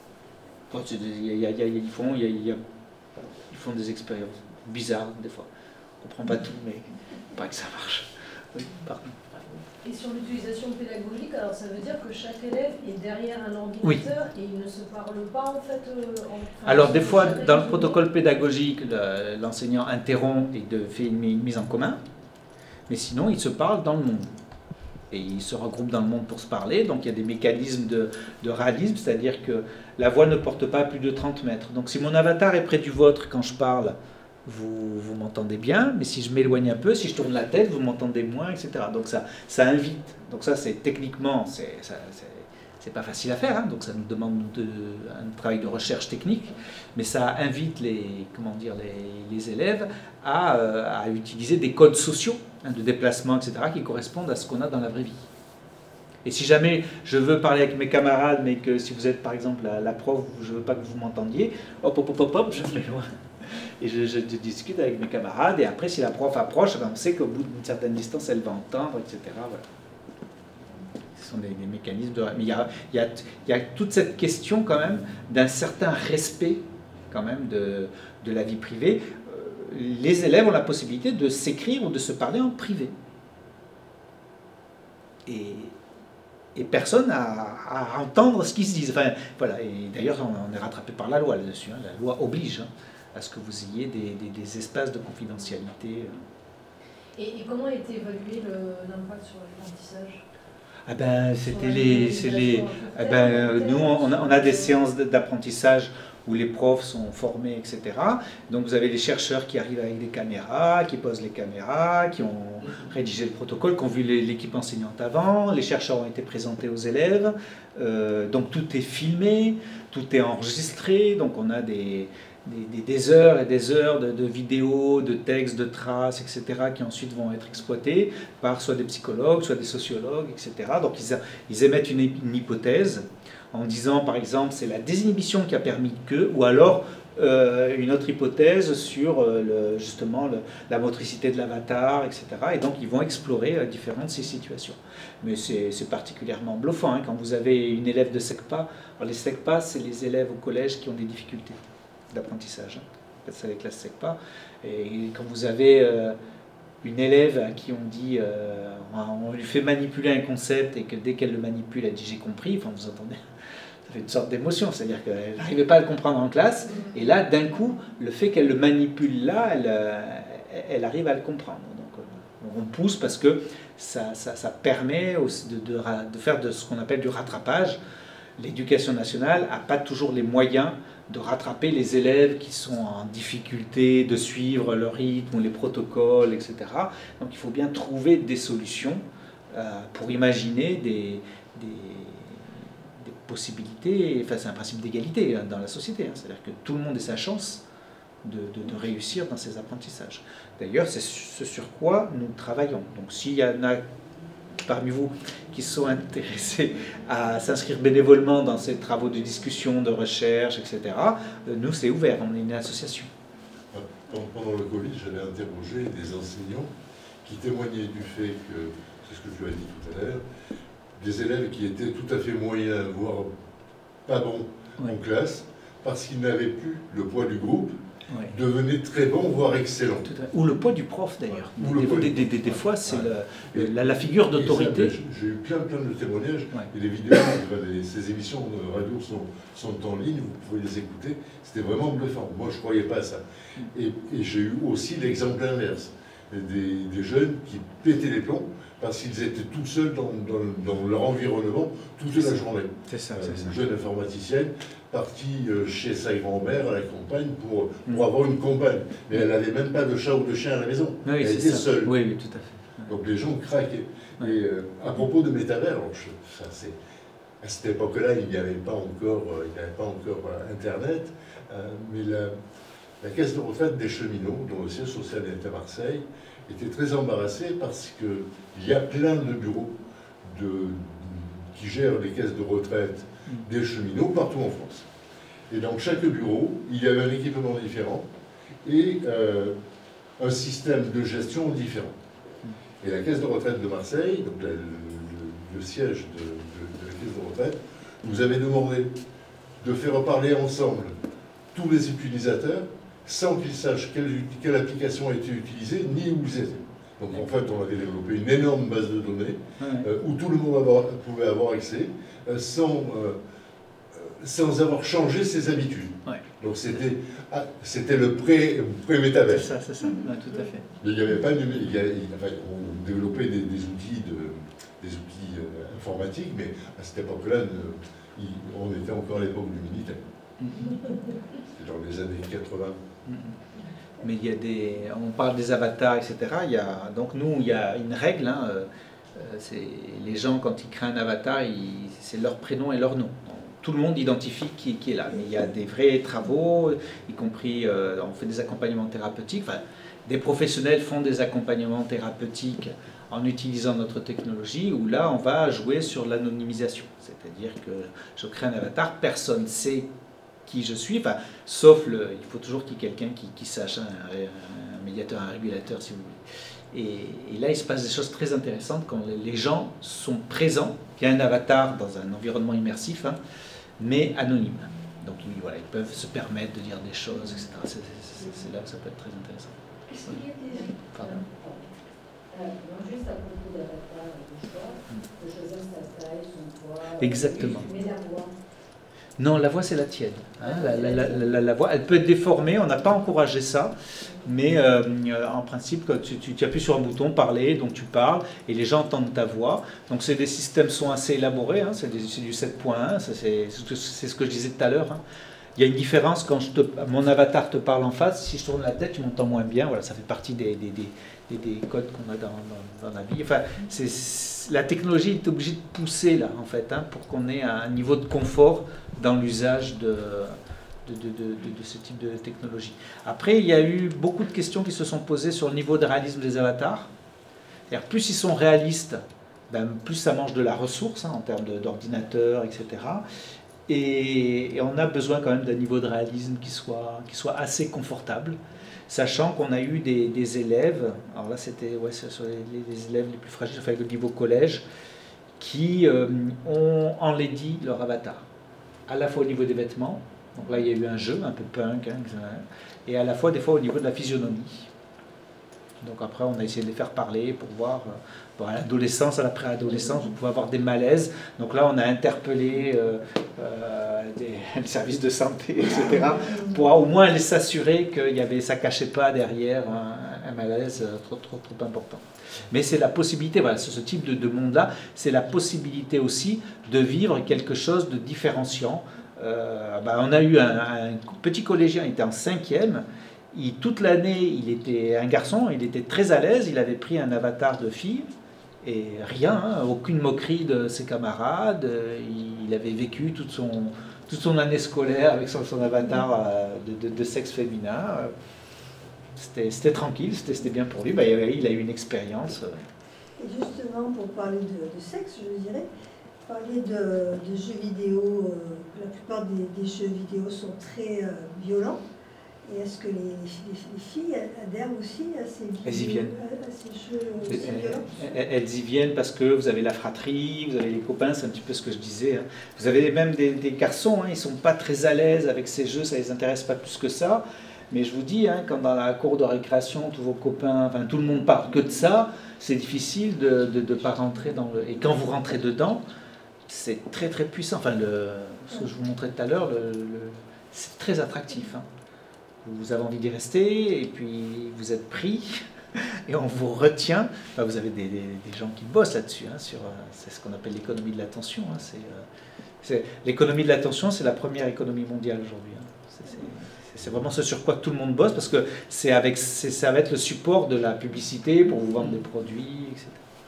Ils font des expériences bizarres des fois. On ne comprend pas tout, mais il paraît que ça marche. Oui, pardon. Et sur l'utilisation pédagogique, alors ça veut dire que chaque élève est derrière un ordinateur, oui, et il ne se parle pas en fait alors des fois, dans le protocole pédagogique, l'enseignant interrompt et fait une mise en commun, mais sinon ils se parlent dans le monde. Et ils se regroupent dans le monde pour se parler, donc il y a des mécanismes de réalisme, c'est-à-dire que la voix ne porte pas à plus de 30 mètres. Donc si mon avatar est près du vôtre quand je parle, vous m'entendez bien, mais si je m'éloigne un peu, si je tourne la tête, vous m'entendez moins, etc. Donc ça invite. Donc ça, c'est techniquement, c'est pas facile à faire, hein, donc ça nous demande un travail de recherche technique, mais ça invite les élèves à utiliser des codes sociaux, hein, de déplacement, etc., qui correspondent à ce qu'on a dans la vraie vie. Et si jamais je veux parler avec mes camarades, mais que si vous êtes par exemple la prof, je ne veux pas que vous m'entendiez, hop, je m'éloigne. Et je discute avec mes camarades, et après si la prof approche, on sait qu'au bout d'une certaine distance, elle va entendre, etc. Voilà. Ce sont des mécanismes de... Mais il y a toute cette question quand même d'un certain respect quand même de la vie privée. Les élèves ont la possibilité de s'écrire ou de se parler en privé. et personne à entendre ce qu'ils se disent. Enfin, voilà. Et d'ailleurs, on est rattrapé par la loi là-dessus. Hein. La loi oblige à ce que vous ayez des espaces de confidentialité. Et comment a été évalué l'impact sur l'apprentissage? Ah ben, nous, on a des séances d'apprentissage où les profs sont formés, etc. Donc vous avez les chercheurs qui arrivent avec des caméras, qui posent les caméras, qui ont rédigé le protocole, qui ont vu l'équipe enseignante avant, les chercheurs ont été présentés aux élèves, donc tout est filmé, tout est enregistré, donc on a des heures et des heures de vidéos, de textes, de traces, etc., qui ensuite vont être exploités par soit des psychologues, soit des sociologues, etc. Donc ils émettent une hypothèse en disant, par exemple, c'est la désinhibition qui a permis que, ou alors une autre hypothèse sur justement la motricité de l'avatar, etc. Et donc ils vont explorer différentes de ces situations. Mais c'est particulièrement bluffant, hein, quand vous avez une élève de SECPA. Alors les SECPA, c'est les élèves au collège qui ont des difficultés d'apprentissage. C'est avec la SECPA. Et quand vous avez une élève à qui on dit, on lui fait manipuler un concept et que dès qu'elle le manipule, elle dit j'ai compris, enfin vous entendez, ça fait une sorte d'émotion, c'est-à-dire qu'elle n'arrivait pas à le comprendre en classe, et là d'un coup, le fait qu'elle le manipule là, elle arrive à le comprendre. Donc on pousse parce que ça permet de faire de ce qu'on appelle du rattrapage. L'éducation nationale n'a pas toujours les moyens de rattraper les élèves qui sont en difficulté de suivre le rythme ou les protocoles, etc. Donc il faut bien trouver des solutions pour imaginer des possibilités. Enfin, c'est un principe d'égalité dans la société, hein. C'est-à-dire que tout le monde ait sa chance de réussir dans ses apprentissages. D'ailleurs, c'est ce sur quoi nous travaillons. Donc s'il y en a parmi vous qui sont intéressés à s'inscrire bénévolement dans ces travaux de discussion, de recherche, etc., nous, c'est ouvert, on est une association. Pendant le Covid, j'avais interrogé des enseignants qui témoignaient du fait que, c'est ce que tu as dit tout à l'heure, des élèves qui étaient tout à fait moyens, voire pas bons en classe, parce qu'ils n'avaient plus le poids du groupe, devenaient très bons, voire excellents. Ou le poids du prof, d'ailleurs. Des fois, c'est la figure d'autorité. J'ai eu plein de témoignages, et les vidéos, ces émissions de radio sont en ligne, vous pouvez les écouter, c'était vraiment bluffant. Moi, je ne croyais pas à ça. Et j'ai eu aussi l'exemple inverse, des jeunes qui pétaient les plombs, parce qu'ils étaient tout seuls dans leur environnement toute la journée. C'est ça. Une jeune informaticienne partie chez sa grand-mère à la campagne pour avoir une compagne. Mais elle n'avait même pas de chat ou de chien à la maison. Oui, elle était seule. Oui, tout à fait. Donc les gens craquaient. Et à propos de métavers, à cette époque-là, il n'y avait pas encore Internet, mais la caisse de retraite des cheminots, dont le siège social était à Marseille, était très embarrassée parce qu'il y a plein de bureaux qui gèrent les caisses de retraite des cheminots partout en France. Et dans chaque bureau, il y avait un équipement différent et un système de gestion différent. Et la caisse de retraite de Marseille, donc le siège de la caisse de retraite, nous avait demandé de faire parler ensemble tous les utilisateurs sans qu'ils sachent quelle application a été utilisée, ni où ils étaient. Donc en fait, on avait développé une énorme base de données où tout le monde pouvait avoir accès sans avoir changé ses habitudes. Donc c'était le pré-métavers. C'est ça, tout à fait. Il n'y avait pas on développait des outils informatiques, mais à cette époque-là, on était encore à l'époque du Minitel. C'était dans les années 80. Mais on parle des avatars, etc. Donc nous, il y a une règle. Hein, les gens, quand ils créent un avatar, c'est leur prénom et leur nom. Tout le monde identifie qui est là. Mais il y a des vrais travaux, y compris, on fait des accompagnements thérapeutiques. Enfin, des professionnels font des accompagnements thérapeutiques en utilisant notre technologie, où là, on va jouer sur l'anonymisation. C'est-à-dire que je crée un avatar, personne ne sait qui je suis, enfin, sauf il faut toujours qu'il y ait quelqu'un qui sache, un médiateur, un régulateur, si vous voulez. Et là, il se passe des choses très intéressantes quand les gens sont présents, il y a un avatar dans un environnement immersif, hein, mais anonyme. Donc ils peuvent se permettre de dire des choses, etc. C'est là que ça peut être très intéressant. Est-ce qu'il y a des... Donc juste à propos d'avatar et de choix, de choisir sa taille, son poids. Exactement. Mais la voix. Non, la voix c'est la tienne. Hein, la voix, elle peut être déformée, on n'a pas encouragé ça, mais en principe, quand tu appuies sur un bouton, parler, donc tu parles, et les gens entendent ta voix. Donc c'est des systèmes sont assez élaborés, hein, c'est du 7.1, c'est ce que je disais tout à l'heure. Hein. Il y a une différence quand mon avatar te parle en face, si je tourne la tête, tu m'entends moins bien, voilà, ça fait partie des codes qu'on a dans la vie. Enfin, la technologie est obligée de pousser là, en fait, hein, pour qu'on ait un niveau de confort dans l'usage de ce type de technologie. Après, il y a eu beaucoup de questions qui se sont posées sur le niveau de réalisme des avatars. C'est-à-dire, plus ils sont réalistes, ben, plus ça mange de la ressource, hein, en termes d'ordinateur, etc. Et on a besoin quand même d'un niveau de réalisme qui soit assez confortable, sachant qu'on a eu des élèves, alors là c'était sur les élèves les plus fragiles, enfin le niveau collège, qui ont enlaidi leur avatar, à la fois au niveau des vêtements, donc là il y a eu un jeu un peu punk, hein, et à la fois des fois au niveau de la physionomie. Donc après on a essayé de les faire parler pour voir, bon, à l'adolescence, à la préadolescence, vous pouvez avoir des malaises. Donc là on a interpellé le service de santé, etc. pour au moins s'assurer que ça ne cachait pas derrière un malaise trop important. Mais c'est la possibilité, voilà, ce type de monde-là, c'est la possibilité aussi de vivre quelque chose de différenciant. On a eu un petit collégien, il était en 5e. Toute l'année, il était un garçon, il était très à l'aise, il avait pris un avatar de fille, et rien, hein, aucune moquerie de ses camarades, il avait vécu toute son année scolaire avec son avatar de sexe féminin, c'était tranquille, c'était bien pour lui, il a eu une expérience. Et justement, pour parler de sexe, je dirais, parler de jeux vidéo, la plupart des jeux vidéo sont très violents. Et est-ce que les filles adhèrent aussi à ces jeux aussi violents ? Elles y viennent parce que vous avez la fratrie, vous avez les copains, c'est un petit peu ce que je disais. Hein. Vous avez même des garçons, hein, ils ne sont pas très à l'aise avec ces jeux, ça ne les intéresse pas plus que ça. Mais je vous dis, hein, quand dans la cour de récréation, tous vos copains, enfin tout le monde parle que de ça, c'est difficile de ne pas rentrer dans le... Et quand vous rentrez dedans, c'est très très puissant. Enfin, ce que je vous montrais tout à l'heure, c'est très attractif. Hein. Vous avez envie d'y rester, et puis vous êtes pris, et on vous retient. Enfin, vous avez des gens qui bossent là-dessus, hein, c'est ce qu'on appelle l'économie de l'attention. Hein, l'économie de l'attention, c'est la première économie mondiale aujourd'hui. Hein. C'est vraiment ce sur quoi tout le monde bosse, parce que ça va être le support de la publicité pour vous vendre des produits, etc.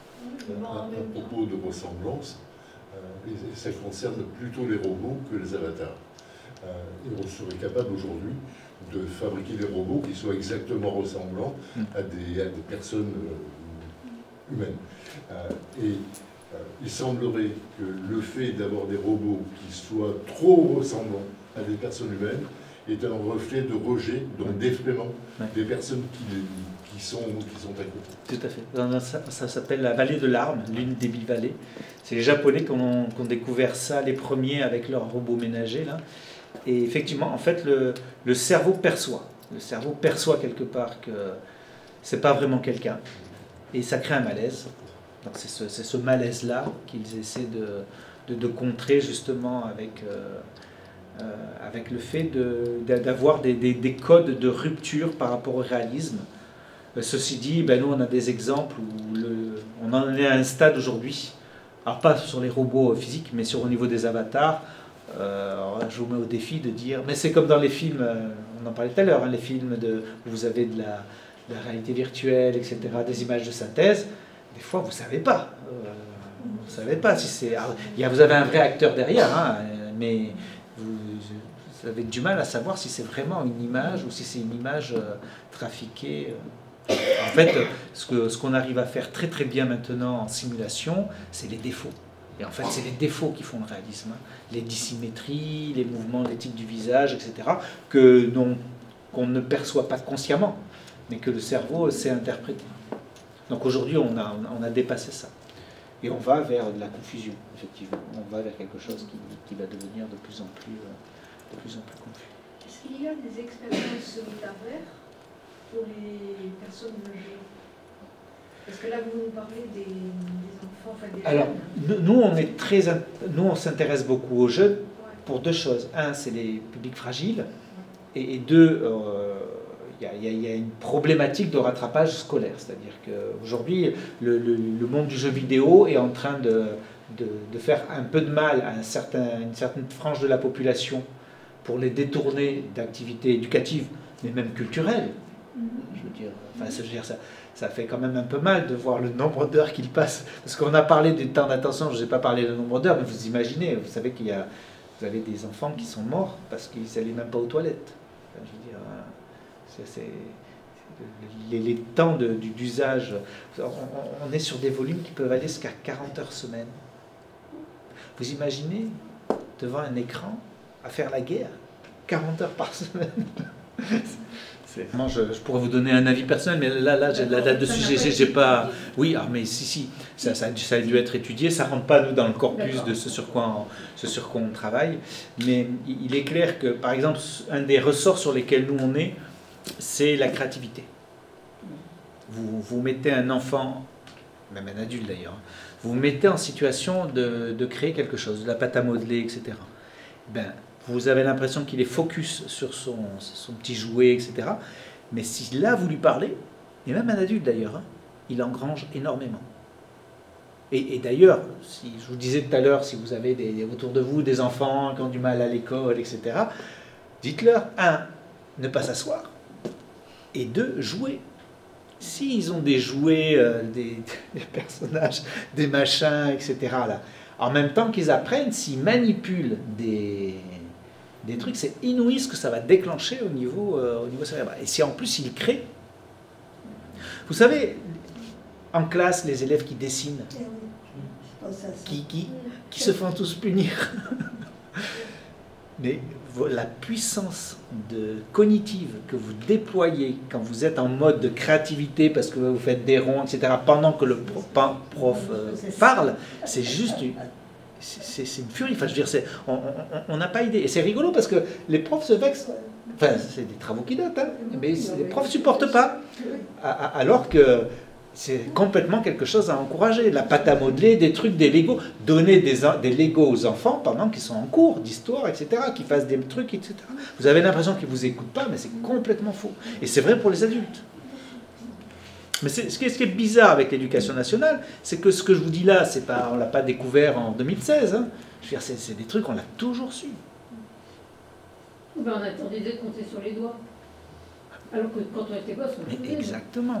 À propos de ressemblance, ça concerne plutôt les robots que les avatars. Et on serait capable aujourd'hui de fabriquer des robots qui soient exactement ressemblants à des personnes humaines. Il semblerait que le fait d'avoir des robots qui soient trop ressemblants à des personnes humaines est un reflet de rejet, donc d'effraiement des personnes qui sont à côté. Tout à fait. Ça s'appelle la vallée de larmes, l'une des 1000 vallées. C'est les Japonais qui ont découvert ça, les premiers avec leurs robots ménagers, là. Et effectivement, en fait, le cerveau perçoit. Le cerveau perçoit quelque part que c'est pas vraiment quelqu'un. Et ça crée un malaise. Donc c'est ce malaise-là qu'ils essaient de contrer justement avec le fait d'avoir des codes de rupture par rapport au réalisme. Ceci dit, nous on a des exemples où on en est à un stade aujourd'hui, alors pas sur les robots physiques, mais au niveau des avatars. Alors là, je vous mets au défi de dire, mais c'est comme dans les films, on en parlait tout à l'heure, hein, les films où vous avez de la réalité virtuelle, etc., des images de synthèse, des fois vous ne savez pas. Vous savez pas si c'est... Vous avez un vrai acteur derrière, hein, mais vous avez du mal à savoir si c'est vraiment une image ou si c'est une image trafiquée. En fait, ce qu'on arrive à faire très très bien maintenant en simulation, c'est les défauts. Et en fait, c'est les défauts qui font le réalisme. Hein. Les dissymétries, les mouvements, les types du visage, etc., qu'on ne perçoit pas consciemment, mais que le cerveau sait interpréter. Donc aujourd'hui, on a dépassé ça. Et on va vers de la confusion, effectivement. On va vers quelque chose qui va devenir de plus en plus confus. Est-ce qu'il y a des expériences métavers pour les personnes âgées ? Parce que là, vous nous parlez des enfants, enfin des Alors, jeunes. nous, on s'intéresse beaucoup aux jeunes pour deux choses. Un, c'est les publics fragiles, et deux, il y a une problématique de rattrapage scolaire. C'est-à-dire qu'aujourd'hui, le monde du jeu vidéo est en train de faire un peu de mal à une certaine frange de la population pour les détourner d'activités éducatives, mais même culturelles. Je veux dire, ça fait quand même un peu mal de voir le nombre d'heures qu'il passe. Parce qu'on a parlé du temps d'attention, je n'ai pas parlé du nombre d'heures, mais vous imaginez, vous savez vous avez des enfants qui sont morts parce qu'ils n'allaient même pas aux toilettes. Enfin, je veux dire, les temps d'usage, on est sur des volumes qui peuvent aller jusqu'à 40 heures semaine. Vous imaginez, devant un écran, à faire la guerre, 40 heures par semaine. Moi, je pourrais vous donner un avis personnel, mais là-dessus, j'ai pas... Oui, mais si, ça a dû être étudié, ça ne rentre pas, nous, dans le corpus de ce sur quoi on travaille, mais il est clair que, par exemple, un des ressorts sur lesquels nous, on est, c'est la créativité. Vous mettez un enfant, même un adulte d'ailleurs, vous mettez en situation de créer quelque chose, de la pâte à modeler, etc. Vous avez l'impression qu'il est focus sur son petit jouet, etc. Mais si là, vous lui parlez, et même un adulte d'ailleurs, il engrange énormément. Et d'ailleurs, si je vous disais tout à l'heure, si vous avez autour de vous des enfants qui ont du mal à l'école, etc., dites-leur, 1, ne pas s'asseoir, et 2, jouer. S'ils ont des jouets, des personnages, des machins, etc., là, en même temps qu'ils apprennent, s'ils manipulent des trucs, c'est inouï ce que ça va déclencher au niveau cérébral. Et si en plus ils créent, vous savez, en classe, les élèves qui dessinent, qui se font tous punir. Mais la puissance cognitive que vous déployez quand vous êtes en mode de créativité, parce que vous faites des ronds, etc., pendant que le prof parle, c'est juste... C'est une furie, enfin, je veux dire, on n'a pas idée. Et c'est rigolo parce que les profs se vexent. Enfin, c'est des travaux qui datent, hein, mais les profs ne supportent pas. Alors que c'est complètement quelque chose à encourager. La pâte à modeler, des trucs, des Legos. Donner des Legos aux enfants pendant qu'ils sont en cours d'histoire, etc., qu'ils fassent des trucs, etc. Vous avez l'impression qu'ils ne vous écoutent pas, mais c'est complètement faux. Et c'est vrai pour les adultes. Mais ce qui est bizarre avec l'éducation nationale, c'est que ce que je vous dis là, on ne l'a pas découvert en 2016. Hein. Je veux dire, c'est des trucs qu'on a toujours su. Ben, on attendait de compter sur les doigts. Alors que quand on était gosse, on faisait. Exactement.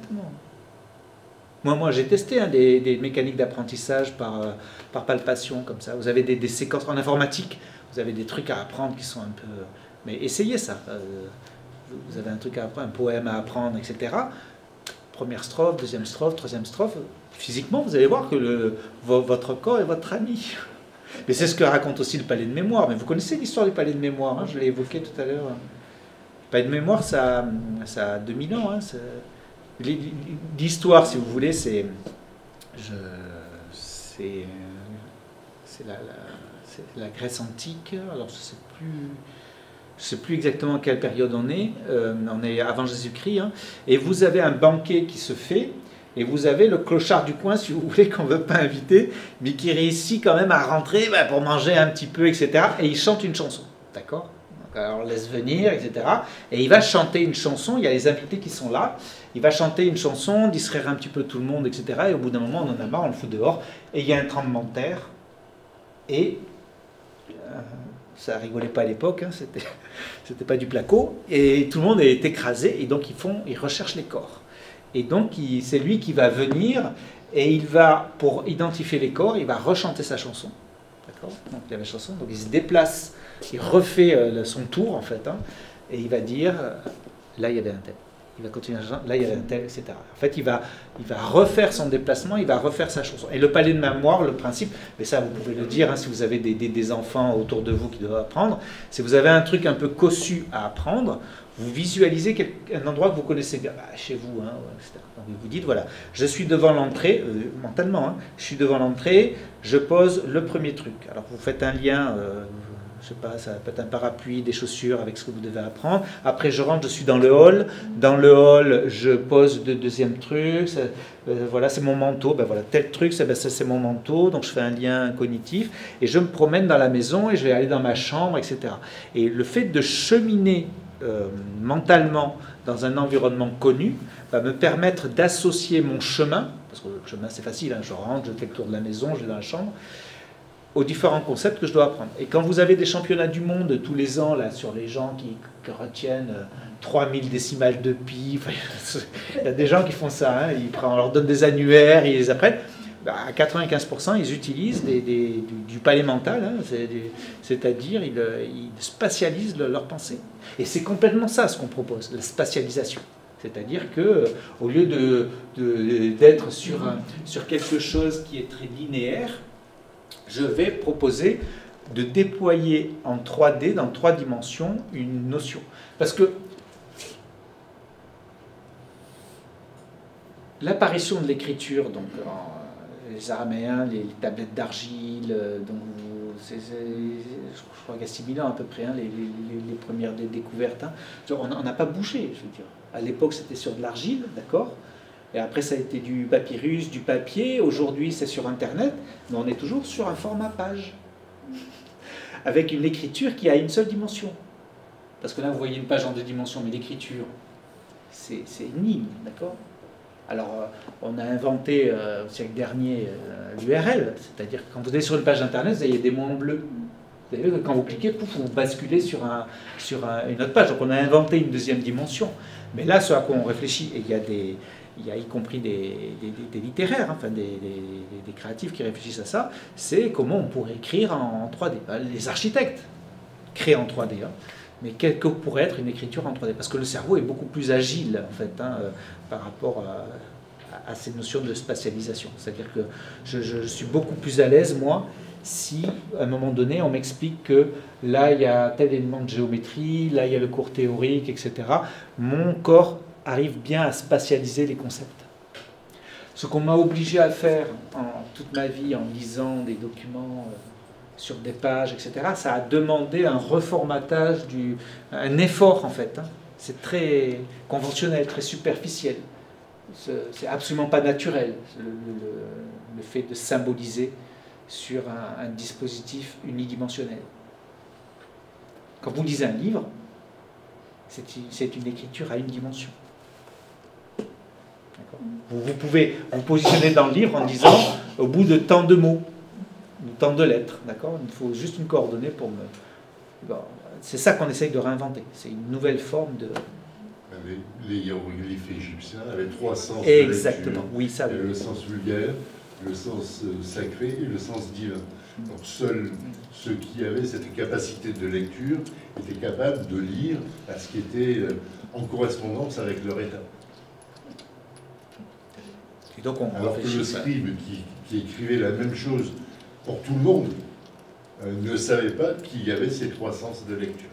Moi j'ai testé des mécaniques d'apprentissage par palpation, comme ça. Vous avez des séquences en informatique, vous avez des trucs à apprendre qui sont un peu... Mais essayez ça. Vous avez un truc à apprendre, un poème à apprendre, etc. Première strophe, deuxième strophe, troisième strophe. Physiquement, vous allez voir que votre corps est votre ami. Mais c'est ce que raconte aussi le palais de mémoire. Mais vous connaissez l'histoire du palais de mémoire, hein, je l'ai évoqué tout à l'heure. Le palais de mémoire, ça a 2000 ans. Hein, l'histoire, si vous voulez, c'est la Grèce antique. Alors, je ne sais plus exactement à quelle période on est avant Jésus-Christ, hein, et vous avez un banquet qui se fait, et vous avez le clochard du coin, si vous voulez, qu'on ne veut pas inviter, mais qui réussit quand même à rentrer pour manger un petit peu, etc., et il chante une chanson, d'accord? Alors on laisse venir, etc., et il va chanter une chanson, il y a les invités qui sont là, il va chanter une chanson, distraire un petit peu tout le monde, etc., et au bout d'un moment, on en a marre, on le fout dehors, et il y a un tremblement de terre, et... ça rigolait pas à l'époque, hein, c'était pas du placo, et tout le monde est écrasé, et donc ils recherchent les corps. Et donc c'est lui qui va venir, et il va, pour identifier les corps, il va rechanter sa chanson. D'accord ? Donc il y a la chanson, donc il se déplace, il refait son tour en fait, hein, et il va dire, là il y avait un tel. Il va continuer à chanter, là il y avait un tel, etc. En fait, il va refaire son déplacement, il va refaire sa chanson. Et le palais de mémoire, le principe, mais ça vous pouvez le dire, hein, si vous avez des enfants autour de vous qui doivent apprendre, si vous avez un truc un peu cossu à apprendre, vous visualisez un endroit que vous connaissez bien, chez vous, hein, etc. Donc vous dites, voilà, je suis devant l'entrée, mentalement, hein, je suis devant l'entrée, je pose le premier truc. Alors vous faites un lien je sais pas, ça peut être un parapluie, des chaussures avec ce que vous devez apprendre. Après, je rentre, je suis dans le hall. Dans le hall, je pose le deuxième truc. Voilà, c'est mon manteau. Ben voilà, tel truc, c'est mon manteau. Donc, je fais un lien cognitif. Et je me promène dans la maison et je vais aller dans ma chambre, etc. Et le fait de cheminer mentalement dans un environnement connu va me permettre d'associer mon chemin, parce que le chemin c'est facile, hein, je rentre, je fais le tour de la maison, je vais dans la chambre, aux différents concepts que je dois apprendre. Et quand vous avez des championnats du monde tous les ans là, sur les gens qui retiennent 3000 décimales de pi, il y a des gens qui font ça, hein, on leur donne des annuaires, ils les apprennent. À 95%, ils utilisent du palais mental, hein, c'est-à-dire ils spatialisent leur pensée. Et c'est complètement ça ce qu'on propose, la spatialisation. C'est-à-dire qu'au lieu d'être sur quelque chose qui est très linéaire, je vais proposer de déployer en 3D, dans 3 dimensions, une notion. Parce que l'apparition de l'écriture, donc les Araméens, les tablettes d'argile, je crois qu'il y a 6000 ans à peu près, hein, les premières découvertes. Hein. On n'a pas bougé, je veux dire. À l'époque, c'était sur de l'argile, d'accord ? Et après, ça a été du papyrus, du papier. Aujourd'hui, c'est sur Internet, mais on est toujours sur un format page, avec une écriture qui a une seule dimension. Parce que là, vous voyez une page en 2 dimensions, mais l'écriture, c'est une ligne, d'accord ? Alors, on a inventé au siècle dernier l'URL, c'est-à-dire que quand vous allez sur une page Internet, vous avez des mots en bleu. Vous savez que quand vous cliquez, pouf, vous basculez sur une autre page. Donc, on a inventé une 2e dimension. Mais là, ce à quoi on réfléchit, et il y a y compris des littéraires, hein, enfin des créatifs qui réfléchissent à ça, c'est comment on pourrait écrire en 3D. Les architectes créent en 3D, hein, mais quelle que pourrait être une écriture en 3D ? Parce que le cerveau est beaucoup plus agile, en fait, hein, par rapport à ces notions de spatialisation. C'est-à-dire que je suis beaucoup plus à l'aise, moi, si, à un moment donné, on m'explique que là, il y a tel élément de géométrie, là, il y a le cours théorique, etc. Mon corps arrive bien à spatialiser les concepts. Ce qu'on m'a obligé à faire toute ma vie en lisant des documents sur des pages, etc., ça a demandé un reformatage, un effort, en fait. Hein. C'est très conventionnel, très superficiel. C'est absolument pas naturel, le fait de symboliser sur un dispositif unidimensionnel. Quand vous lisez un livre, c'est une écriture à une dimension. Vous pouvez vous positionner dans le livre en disant au bout de tant de mots, de tant de lettres, d'accord ? Il faut juste une coordonnée pour me... Bon, c'est ça qu'on essaye de réinventer. C'est une nouvelle forme de... Les hiéroglyphes égyptiens avaient 3 sens. Exactement, oui, ça. Oui. Le sens vulgaire, le sens sacré et le sens divin. Donc seuls ceux qui avaient cette capacité de lecture étaient capables de lire à ce qui était en correspondance avec leur état. Et donc alors que le scribe qui écrivait la même chose pour tout le monde ne savait pas qu'il y avait ces 3 sens de lecture.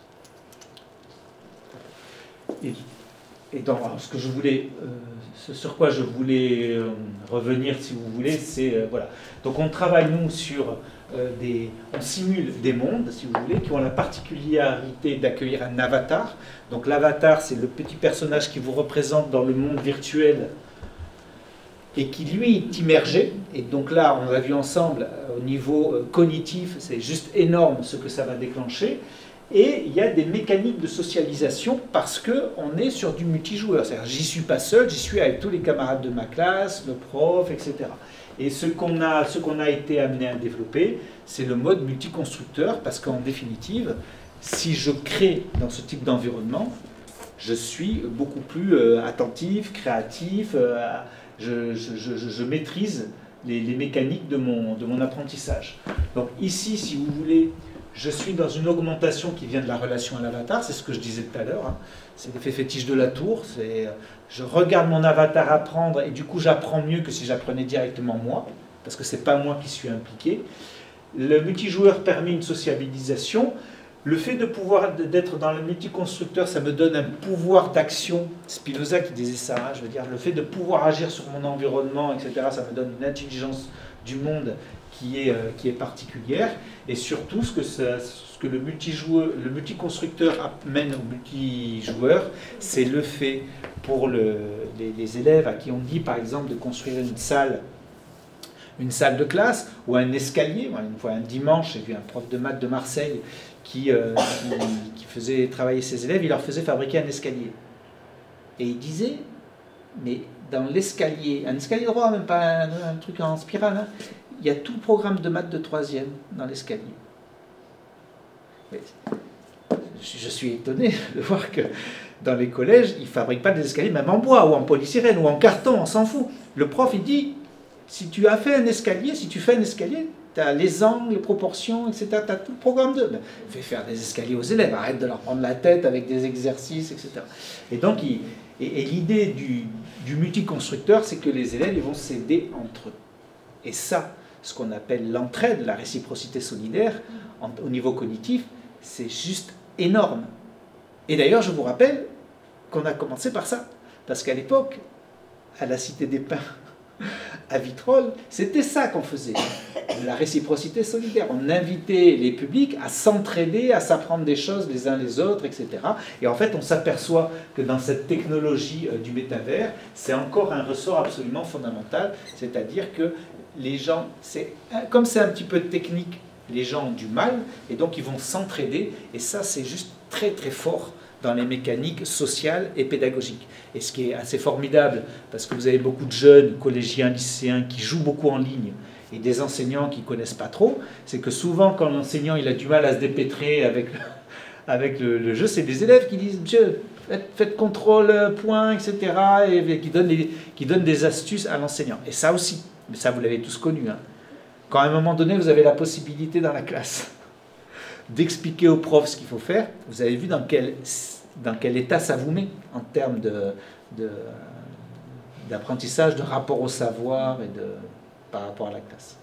Et donc, ce que je voulais, ce sur quoi je voulais revenir, si vous voulez, c'est voilà. Donc, on travaille nous sur on simule des mondes, si vous voulez, qui ont la particularité d'accueillir un avatar. Donc, l'avatar, c'est le petit personnage qui vous représente dans le monde virtuel et qui, lui, est immergé. Et donc là, on l'a vu ensemble, au niveau cognitif, c'est juste énorme ce que ça va déclencher. Et il y a des mécaniques de socialisation parce qu'on est sur du multijoueur. C'est-à-dire, j'y suis pas seul, j'y suis avec tous les camarades de ma classe, le prof, etc. Et ce qu'on a été amené à développer, c'est le mode multiconstructeur parce qu'en définitive, si je crée dans ce type d'environnement, je suis beaucoup plus attentif, créatif, je maîtrise les mécaniques de mon apprentissage. Donc ici, si vous voulez, je suis dans une augmentation qui vient de la relation à l'avatar, c'est ce que je disais tout à l'heure, hein. C'est l'effet fétiche de la tour, je regarde mon avatar apprendre et du coup j'apprends mieux que si j'apprenais directement moi, parce que c'est pas moi qui suis impliqué. Le multijoueur permet une sociabilisation. Le fait d'être dans le multiconstructeur, ça me donne un pouvoir d'action. Spinoza qui disait ça, hein, je veux dire, le fait de pouvoir agir sur mon environnement, etc., ça me donne une intelligence du monde qui est particulière, et surtout ce que le multiconstructeur amène au multijoueur, c'est le fait pour les élèves à qui on dit par exemple de construire une salle de classe ou un escalier. Une fois un dimanche, j'ai vu un prof de maths de Marseille qui faisait travailler ses élèves, il leur faisait fabriquer un escalier. Et il disait, mais dans l'escalier, un escalier droit, même pas un truc en spirale, hein, il y a tout le programme de maths de 3e dans l'escalier. Je suis étonné de voir que dans les collèges, ils ne fabriquent pas des escaliers, même en bois, ou en polystyrène, ou en carton, on s'en fout. Le prof, il dit, si tu as fait un escalier, si tu fais un escalier, tu as les angles, les proportions, etc. Tu as tout le programme de... Fais faire des escaliers aux élèves, arrête de leur prendre la tête avec des exercices, etc. Et donc, l'idée du multiconstructeur, c'est que les élèves ils vont s'aider entre eux. Et ça, ce qu'on appelle l'entraide, la réciprocité solidaire, au niveau cognitif, c'est juste énorme. Et d'ailleurs, je vous rappelle qu'on a commencé par ça. Parce qu'à l'époque, à la Cité des Pins, à Vitrolles, c'était ça qu'on faisait, la réciprocité solidaire. On invitait les publics à s'entraider, à s'apprendre des choses les uns les autres, etc. Et en fait, on s'aperçoit que dans cette technologie du métavers, c'est encore un ressort absolument fondamental, c'est-à-dire que les gens, comme c'est un petit peu technique, les gens ont du mal, et donc ils vont s'entraider, et ça c'est juste très très fort dans les mécaniques sociales et pédagogiques. Et ce qui est assez formidable, parce que vous avez beaucoup de jeunes, collégiens, lycéens, qui jouent beaucoup en ligne, et des enseignants qui ne connaissent pas trop, c'est que souvent quand l'enseignant il a du mal à se dépêtrer avec le jeu, c'est des élèves qui disent « Monsieur, faites contrôle, point, etc. » et qui donnent des astuces à l'enseignant. Et ça aussi, mais ça vous l'avez tous connu, hein. Quand à un moment donné vous avez la possibilité dans la classe d'expliquer au prof ce qu'il faut faire, vous avez vu dans quel état ça vous met en termes d'apprentissage, de rapport au savoir et par rapport à la classe.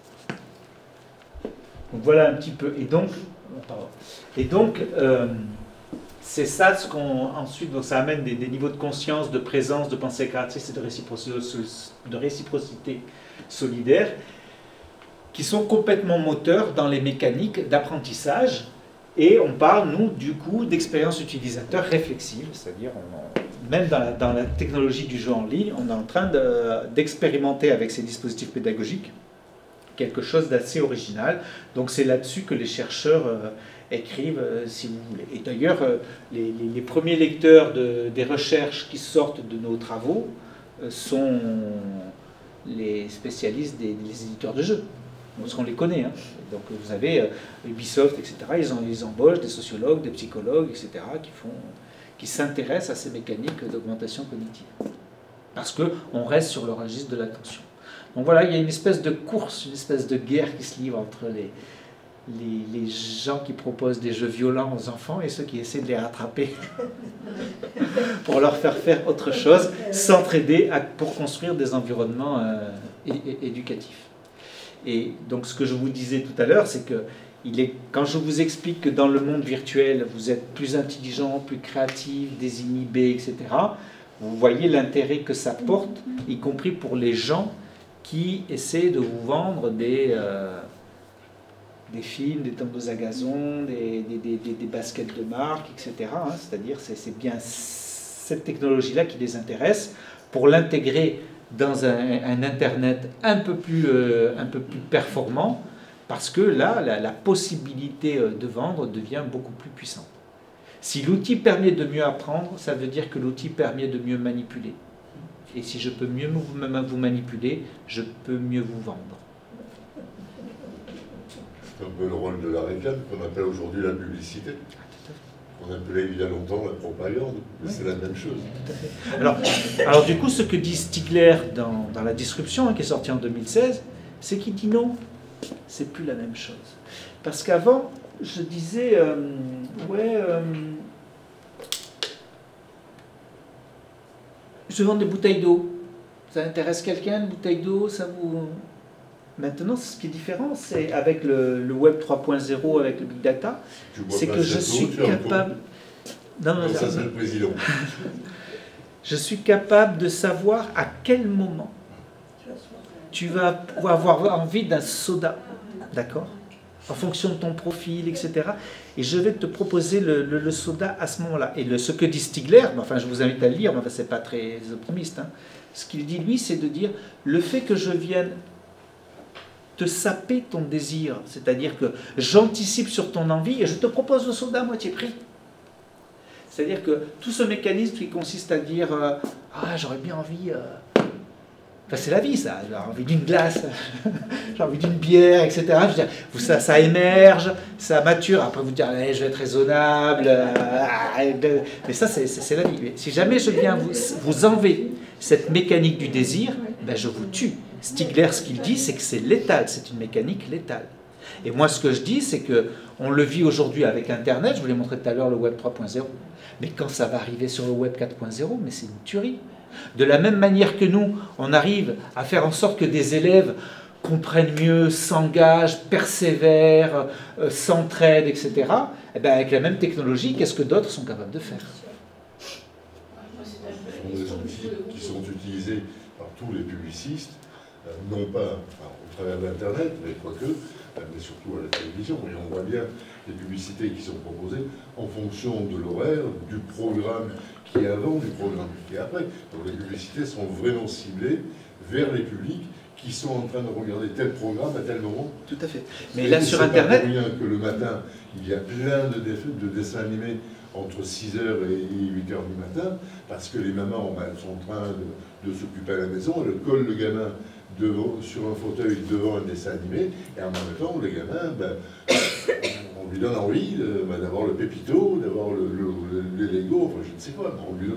Donc voilà un petit peu. Et donc c'est ça ce qu'on ensuite, donc ça amène des niveaux de conscience, de présence, de pensée caractéristique et de réciprocité solidaire, qui sont complètement moteurs dans les mécaniques d'apprentissage. Et on parle, nous, du coup, d'expérience utilisateur réflexive, c'est-à-dire, même dans la technologie du jeu en ligne, on est en train d'expérimenter avec ces dispositifs pédagogiques quelque chose d'assez original. Donc c'est là-dessus que les chercheurs écrivent, si vous voulez. Et d'ailleurs, les premiers lecteurs des recherches qui sortent de nos travaux sont les spécialistes des éditeurs de jeux. Parce qu'on les connaît, hein. Donc vous avez Ubisoft, etc. Ils embauchent des sociologues, des psychologues, etc. qui s'intéressent à ces mécaniques d'augmentation cognitive. Parce qu'on reste sur le registre de l'attention. Donc voilà, il y a une espèce de course, une espèce de guerre qui se livre entre les gens qui proposent des jeux violents aux enfants et ceux qui essaient de les rattraper pour leur faire autre chose, s'entraider pour construire des environnements éducatifs. Et donc ce que je vous disais tout à l'heure, c'est que quand je vous explique que dans le monde virtuel, vous êtes plus intelligent, plus créatif, désinhibé, etc., vous voyez l'intérêt que ça porte, y compris pour les gens qui essaient de vous vendre des films, des tambours à gazon, des baskets de marque, etc. Hein, c'est-à-dire c'est bien cette technologie-là qui les intéresse pour l'intégrer dans un Internet un peu plus performant, parce que là, la possibilité de vendre devient beaucoup plus puissante. Si l'outil permet de mieux apprendre, ça veut dire que l'outil permet de mieux manipuler. Et si je peux mieux vous manipuler, je peux mieux vous vendre. C'est un peu le rôle de la réclame qu'on appelle aujourd'hui la publicité. On appelait il y a longtemps la propagande, mais oui, c'est la même chose. Tout à fait. Alors du coup, ce que dit Stigler dans La Disruption, hein, qui est sorti en 2016, c'est qu'il dit non, c'est plus la même chose. Parce qu'avant, je disais, je vends des bouteilles d'eau. Ça intéresse quelqu'un, une bouteille d'eau, ça vous... Maintenant, ce qui est différent, c'est avec le Web 3.0, avec le Big Data, c'est que je suis capable... Non, ça c'est le président. Je suis capable de savoir à quel moment tu vas avoir envie d'un soda. d'accord? En fonction de ton profil, etc. Et je vais te proposer le soda à ce moment-là. Et ce que dit Stigler, enfin je vous invite à le lire, mais enfin, c'est pas très optimiste, hein. Ce qu'il dit, lui, c'est de dire, le fait que je vienne te saper ton désir, c'est-à-dire que j'anticipe sur ton envie et je te propose le soda à moitié prix. C'est-à-dire que tout ce mécanisme qui consiste à dire « Ah, j'aurais bien envie... Enfin, c'est la vie, ça. J'ai envie d'une glace, j'ai envie d'une bière, etc. Je veux dire, ça émerge, ça mature. Après, vous dire, allez, je vais être raisonnable. Mais ça, c'est la vie. Si jamais je viens vous enlever cette mécanique du désir, ben, je vous tue. Stigler, ce qu'il dit, c'est que c'est létal. C'est une mécanique létale. Et moi, ce que je dis, c'est qu'on le vit aujourd'hui avec Internet. Je vous l'ai montré tout à l'heure, le Web 3.0. Mais quand ça va arriver sur le Web 4.0, mais c'est une tuerie. De la même manière que nous, on arrive à faire en sorte que des élèves comprennent mieux, s'engagent, persévèrent, s'entraident, etc. Et bien avec la même technologie, qu'est-ce que d'autres sont capables de faire? Ce sont des outils qui sont utilisés par tous les publicistes, non pas au travers d'Internet, mais quoique, mais surtout à la télévision. Et on voit bien les publicités qui sont proposées en fonction de l'horaire, du programme qui est avant, du programme qui est après. Donc les publicités sont vraiment ciblées vers les publics qui sont en train de regarder tel programme à tel moment. Tout à fait. Mais là, sur Internet... C'est pas pour rien que le matin, il y a plein de dessins animés entre 6h et 8h du matin, parce que les mamans sont en train de s'occuper à la maison, elles collent le gamin sur un fauteuil devant un dessin animé, et en même temps, le gamin, on lui donne envie d'avoir le pépito, d'avoir le Lego, enfin je ne sais quoi,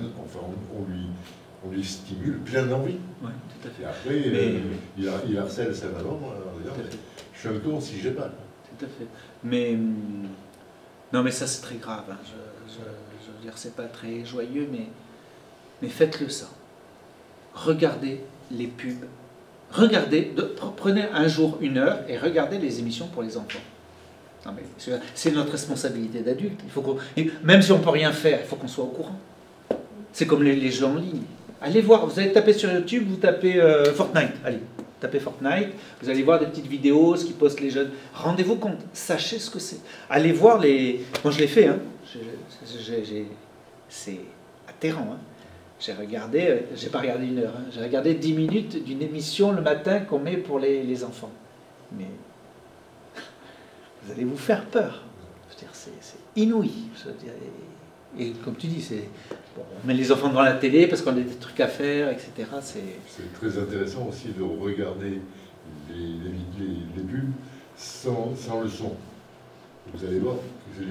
on lui stimule plein d'envie. Oui, tout à fait. Et après, il harcèle sa maman en disant, je suis un con si j'ai pas. Tout à fait. Mais, non mais ça c'est très grave, hein. Je veux dire, c'est pas très joyeux, mais faites-le ça. Regardez les pubs. Regardez, prenez un jour, 1 heure, et regardez les émissions pour les enfants. C'est notre responsabilité d'adulte. Même si on ne peut rien faire, il faut qu'on soit au courant. C'est comme les jeux en ligne. Allez voir, vous allez taper sur YouTube, vous tapez Fortnite. Allez, tapez Fortnite, vous allez voir des petites vidéos, ce qu'ils postent les jeunes. Rendez-vous compte, sachez ce que c'est. Allez voir les... Moi je l'ai fait, hein. C'est atterrant, hein. J'ai regardé, j'ai pas regardé 1 heure, hein. J'ai regardé 10 minutes d'une émission le matin qu'on met pour les enfants. Mais vous allez vous faire peur. Je veux dire, c'est inouï. Je veux dire, et comme tu dis, bon, on met les enfants devant la télé parce qu'on a des trucs à faire, etc. C'est très intéressant aussi de regarder les pubs sans le son. Vous allez voir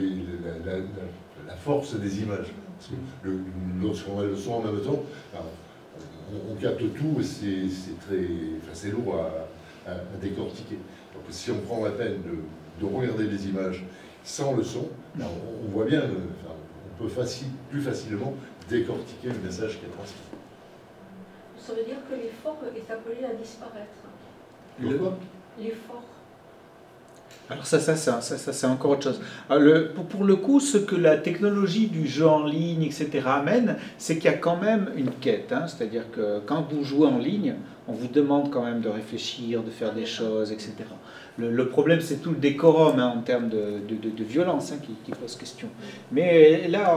la force des images. Lorsqu'on a le son en même temps, on capte tout et c'est lourd à décortiquer. Donc si on prend la peine de regarder les images sans le son, on voit bien, on peut plus facilement décortiquer le message qui est transmis. Ça veut dire que l'effort est appelé à disparaître. L'effort. Alors ça c'est encore autre chose. Alors pour le coup, ce que la technologie du jeu en ligne, etc. amène, c'est qu'il y a quand même une quête. Hein, c'est-à-dire que quand vous jouez en ligne, on vous demande quand même de réfléchir, de faire des choses, etc. Le problème, c'est tout le décorum, hein, en termes de violence, hein, qui pose question. Mais là,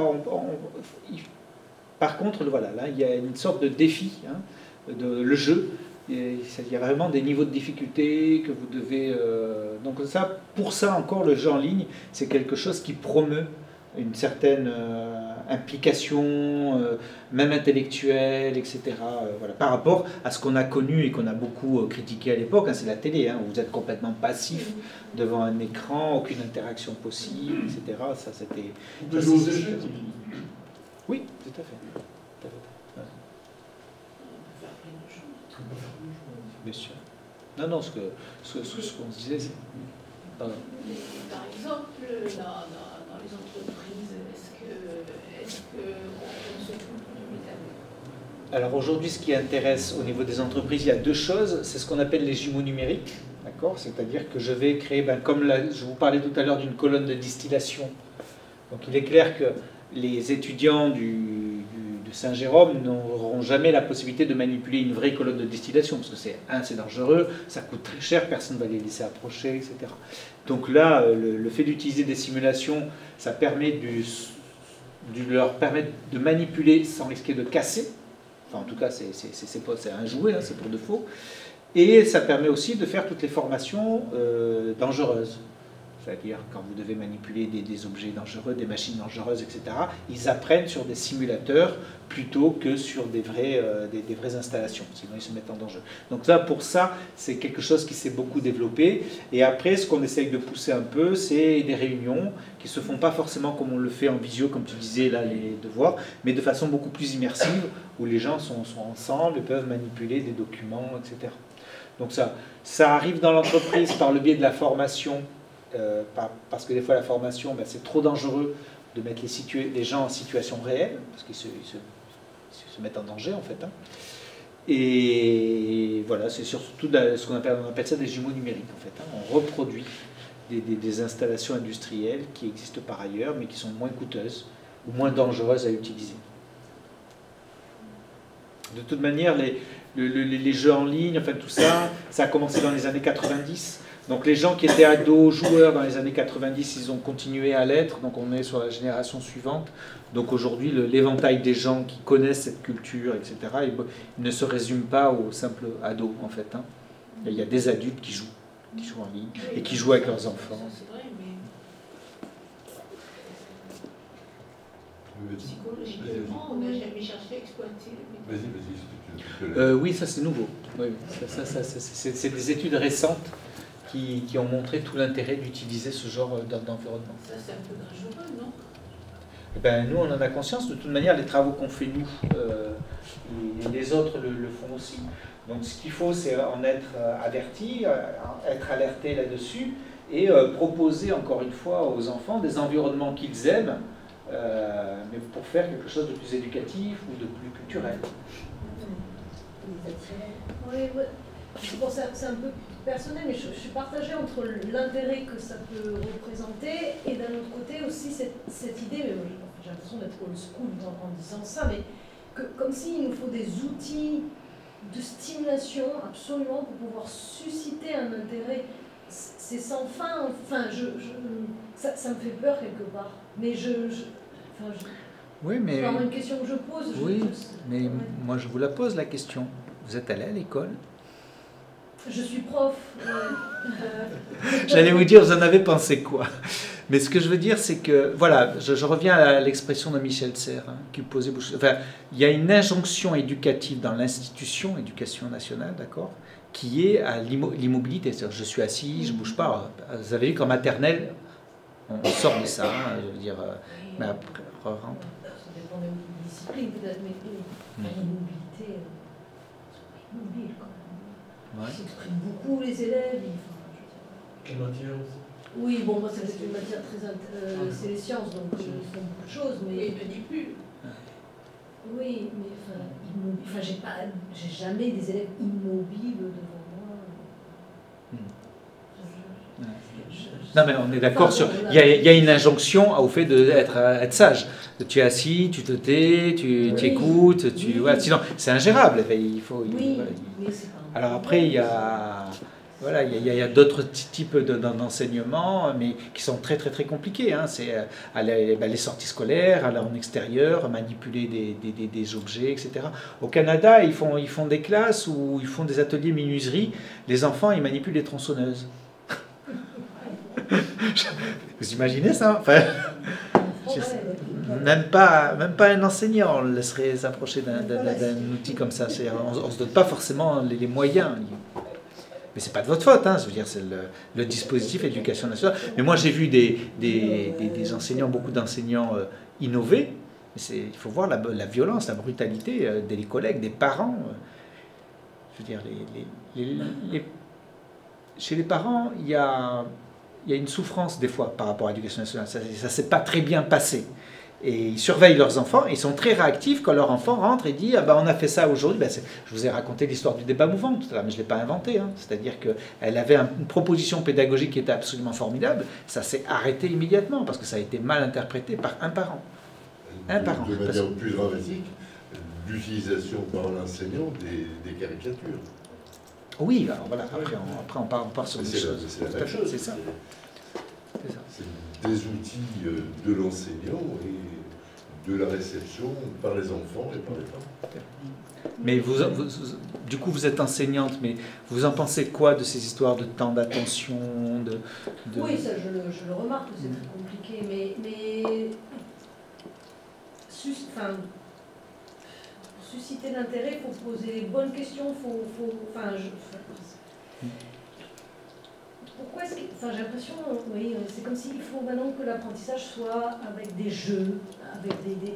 par contre, voilà, là, il y a une sorte de défi, hein, le jeu. Il y a vraiment des niveaux de difficulté que vous devez... donc ça, pour ça encore, le jeu en ligne, c'est quelque chose qui promeut une certaine implication, même intellectuelle, etc. Voilà. Par rapport à ce qu'on a connu et qu'on a beaucoup critiqué à l'époque, hein, c'est la télé, hein, où vous êtes complètement passif devant un écran, aucune interaction possible, etc. Ça, c'était... Oui, tout à fait. Bien sûr. Non, ce qu'on se disait, c'est... Par exemple, dans les entreprises, est-ce qu'on s'occupe du métavers? Alors aujourd'hui, ce qui intéresse au niveau des entreprises, il y a 2 choses. C'est ce qu'on appelle les jumeaux numériques. D'accord? C'est-à-dire que je vais créer, comme je vous parlais tout à l'heure d'une colonne de distillation. Donc il est clair que les étudiants de Saint-Jérôme n'auront jamais la possibilité de manipuler une vraie colonne de distillation, parce que c'est dangereux, ça coûte très cher, personne ne va les laisser approcher, etc. Donc là, le fait d'utiliser des simulations, ça permet de leur permettre de manipuler sans risquer de casser. Enfin, en tout cas, c'est un jouet, hein, c'est pour de faux. Et ça permet aussi de faire toutes les formations dangereuses. C'est-à-dire, quand vous devez manipuler des objets dangereux, des machines dangereuses, etc., ils apprennent sur des simulateurs plutôt que sur des vraies installations. Sinon, ils se mettent en danger. Donc là, pour ça, c'est quelque chose qui s'est beaucoup développé. Et après, ce qu'on essaye de pousser un peu, c'est des réunions qui ne se font pas forcément comme on le fait en visio, comme tu disais, là, les devoirs, mais de façon beaucoup plus immersive, où les gens sont ensemble et peuvent manipuler des documents, etc. Donc ça arrive dans l'entreprise par le biais de la formation, parce que des fois la formation, c'est trop dangereux de mettre les gens en situation réelle, parce qu'ils se mettent en danger en fait. Hein. Et voilà, c'est surtout ce qu'on appelle ça des jumeaux numériques en fait. Hein. On reproduit des installations industrielles qui existent par ailleurs, mais qui sont moins coûteuses ou moins dangereuses à utiliser. De toute manière, les jeux en ligne, enfin tout ça, ça a commencé dans les années 90. Donc les gens qui étaient ados, joueurs dans les années 90, ils ont continué à l'être, donc on est sur la génération suivante. Donc aujourd'hui, l'éventail des gens qui connaissent cette culture, etc., il ne se résume pas aux simples ados, en fait. Hein. Il y a des adultes qui jouent en ligne, et qui jouent avec leurs enfants. C'est vrai, mais psychologiquement, on n'a jamais cherché à exploiter le métier. Oui, ça c'est nouveau. Oui, c'est des études récentes qui ont montré tout l'intérêt d'utiliser ce genre d'environnement. Ça, c'est un peu dangereux, non? Nous, on en a conscience. De toute manière, les travaux qu'on fait, nous, les autres le font aussi. Donc, ce qu'il faut, c'est en être averti, être alerté là-dessus, et proposer, encore une fois, aux enfants des environnements qu'ils aiment, mais pour faire quelque chose de plus éducatif ou de plus culturel. Oui, bon, c'est un peu personnel, mais je suis partagée entre l'intérêt que ça peut représenter et d'un autre côté aussi cette idée, mais j'ai l'impression d'être old school en disant ça, mais comme s'il nous faut des outils de stimulation absolument pour pouvoir susciter un intérêt. C'est sans fin, enfin, ça me fait peur quelque part, mais oui, mais... c'est vraiment une question que je pose. Oui, mais moi je vous la pose la question. Vous êtes allé à l'école? Je suis prof. J'allais vous dire, vous en avez pensé quoi? Mais ce que je veux dire, c'est que, voilà, je reviens à l'expression de Michel Serres, hein, qui posait... Enfin, il y a une injonction éducative dans l'institution, éducation nationale, d'accord, qui est à l'immobilité. C'est-à-dire, je suis assis, je ne bouge pas. Vous avez vu qu'en maternelle, on sort de ça, hein, je veux dire, mais après, rentre. Ça dépend des disciplines, peut-être, mais l'immobilité, c'est immobile, quand même. Ouais. Ils s'expriment beaucoup, les élèves. Quelle matière? Oui, bon, moi, c'est une matière très... c'est les sciences, donc ils font beaucoup de choses, mais... Il ne dit plus. Oui, mais enfin, j'ai jamais des élèves immobiles devant moi. Non, mais on est d'accord sur... Il y a une injonction au fait d'être sage. Tu es assis, tu te tais, tu écoutes, voilà, sinon c'est ingérable. Il faut... Oui, voilà, mais c'est pas... Alors après, il y a... Voilà, il y a d'autres types d'enseignements, mais qui sont très très très compliqués. Hein. C'est les sorties scolaires, aller en extérieur, manipuler des objets, etc. Au Canada, ils font des classes où ils font des ateliers menuiserie. Les enfants, ils manipulent des tronçonneuses. Vous imaginez ça? Enfin, même pas un enseignant le laisserait s'approcher d'un outil comme ça. On ne se donne pas forcément les moyens. Mais c'est pas de votre faute, hein, je veux dire, c'est le dispositif éducation nationale. Mais moi j'ai vu des enseignants, beaucoup d'enseignants innover. Il faut voir la violence, la brutalité des collègues, des parents. Je veux dire, chez les parents, il y a une souffrance des fois par rapport à l'éducation nationale. Ça ne s'est pas très bien passé. Et ils surveillent leurs enfants et ils sont très réactifs quand leur enfant rentre et dit « Ah ben on a fait ça aujourd'hui ». Je vous ai raconté l'histoire du débat mouvant tout à l'heure, mais je ne l'ai pas inventé. Hein. C'est-à-dire qu'elle avait une proposition pédagogique qui était absolument formidable. Ça s'est arrêté immédiatement parce que ça a été mal interprété par un parent. De manière plus dramatique, d'utilisation par l'enseignant des caricatures. Oui, alors voilà, après on part sur des choses. C'est la même chose. C'est ça. C'est des outils de l'enseignant et de la réception par les enfants et par les parents. Mais du coup, vous êtes enseignante, mais vous en pensez quoi de ces histoires de temps d'attention Oui, ça je le remarque, c'est très compliqué, mais pour susciter l'intérêt, il faut poser les bonnes questions, pourquoi est-ce que... j'ai l'impression, oui, c'est comme s'il faut maintenant que l'apprentissage soit avec des jeux, avec des...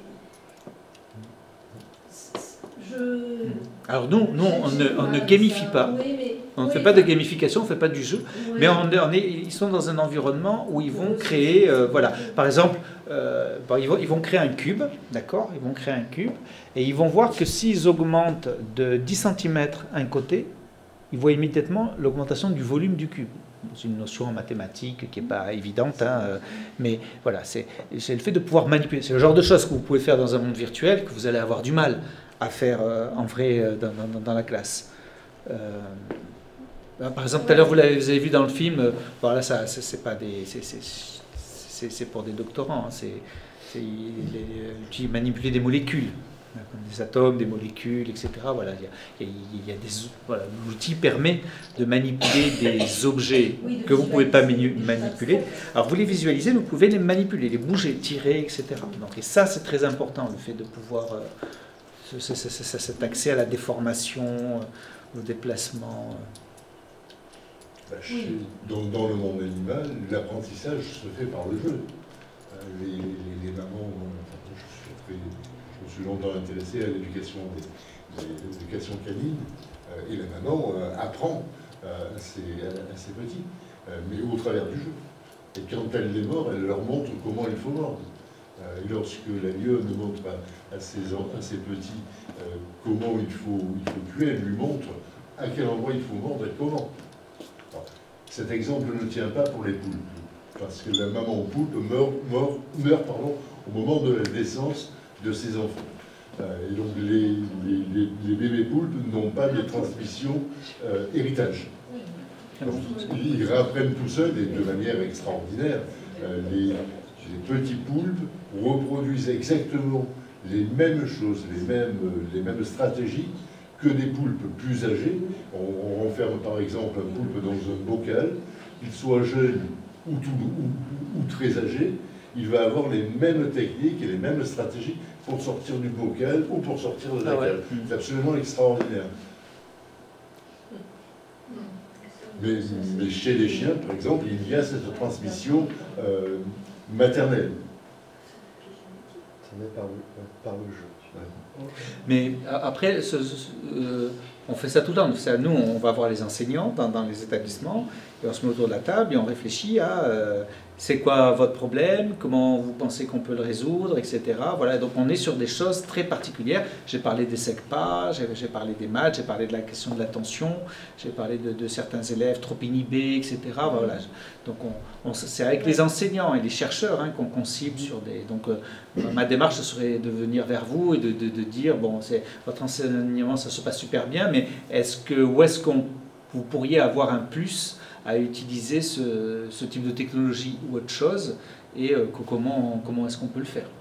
Alors nous on ne gamifie pas. On ne fait pas de gamification, on ne fait pas du jeu, mais ils sont dans un environnement où ils vont créer, voilà, par exemple, ils vont créer un cube, d'accord, ils vont créer un cube, et ils vont voir que s'ils augmentent de 10 cm un côté, ils voient immédiatement l'augmentation du volume du cube. C'est une notion en mathématiques qui n'est pas évidente, hein, mais voilà, c'est le fait de pouvoir manipuler. C'est le genre de choses que vous pouvez faire dans un monde virtuel que vous allez avoir du mal à faire en vrai dans la classe. Par exemple, tout à l'heure, vous avez vu dans le film, voilà, ça, c'est pas des, c'est pour des doctorants, hein, manipuler des molécules, comme des atomes, des molécules, etc. Voilà, voilà, l'outil permet de manipuler des objets que vous ne pouvez pas manipuler. Alors vous les visualisez, vous pouvez les manipuler, les bouger, tirer, etc. Donc, et ça, c'est très important, le fait de pouvoir... cet accès à la déformation, au déplacement. Dans le monde animal, l'apprentissage se fait par le jeu. Les mamans, je me suis longtemps intéressé à l'éducation canine, et la maman apprend à ses petits, mais au travers du jeu. Et quand elle les mord, elle leur montre comment il faut mordre. Et lorsque la lionne montre à ses petits comment il faut tuer, elle lui montre à quel endroit il faut mordre et comment. Alors, cet exemple ne tient pas pour les poulpes, parce que la maman poulpe meurt au moment de la naissance de ses enfants. Et donc les bébés poulpes n'ont pas de transmission héritage. Donc, ils réapprennent tout seuls et de manière extraordinaire. Les petits poulpes reproduisent exactement les mêmes choses, les mêmes stratégies que des poulpes plus âgés. On renferme par exemple un poulpe dans un bocal, qu'il soit jeune ou très âgé, il va avoir les mêmes techniques et les mêmes stratégies pour sortir du bocal ou pour sortir de la cale. C'est absolument extraordinaire. Mais chez les chiens, par exemple, il y a cette transmission maternelle. Ça met par le jeu. Mais après, on fait ça tout le temps. Nous, on va voir les enseignants dans les établissements, et on se met autour de la table et on réfléchit à c'est quoi votre problème, comment vous pensez qu'on peut le résoudre, etc. Voilà, donc on est sur des choses très particulières. J'ai parlé des SECPA, j'ai parlé des maths, j'ai parlé de la question de l'attention, j'ai parlé de certains élèves trop inhibés, etc. Voilà. Donc c'est avec les enseignants et les chercheurs qu'on cible sur des... Donc ma démarche serait de venir vers vous et de dire, bon, votre enseignement, ça se passe super bien, mais où est-ce que vous pourriez avoir un plus à utiliser ce type de technologie ou autre chose, et comment est-ce qu'on peut le faire.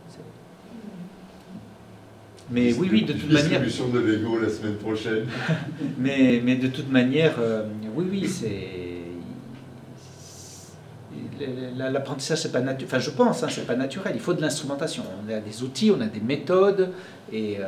Mais oui, de toute manière... Distribution de Lego la semaine prochaine. mais de toute manière, oui, c'est... L'apprentissage, c'est pas naturel. Enfin, je pense, hein, c'est pas naturel. Il faut de l'instrumentation. On a des outils, on a des méthodes, et...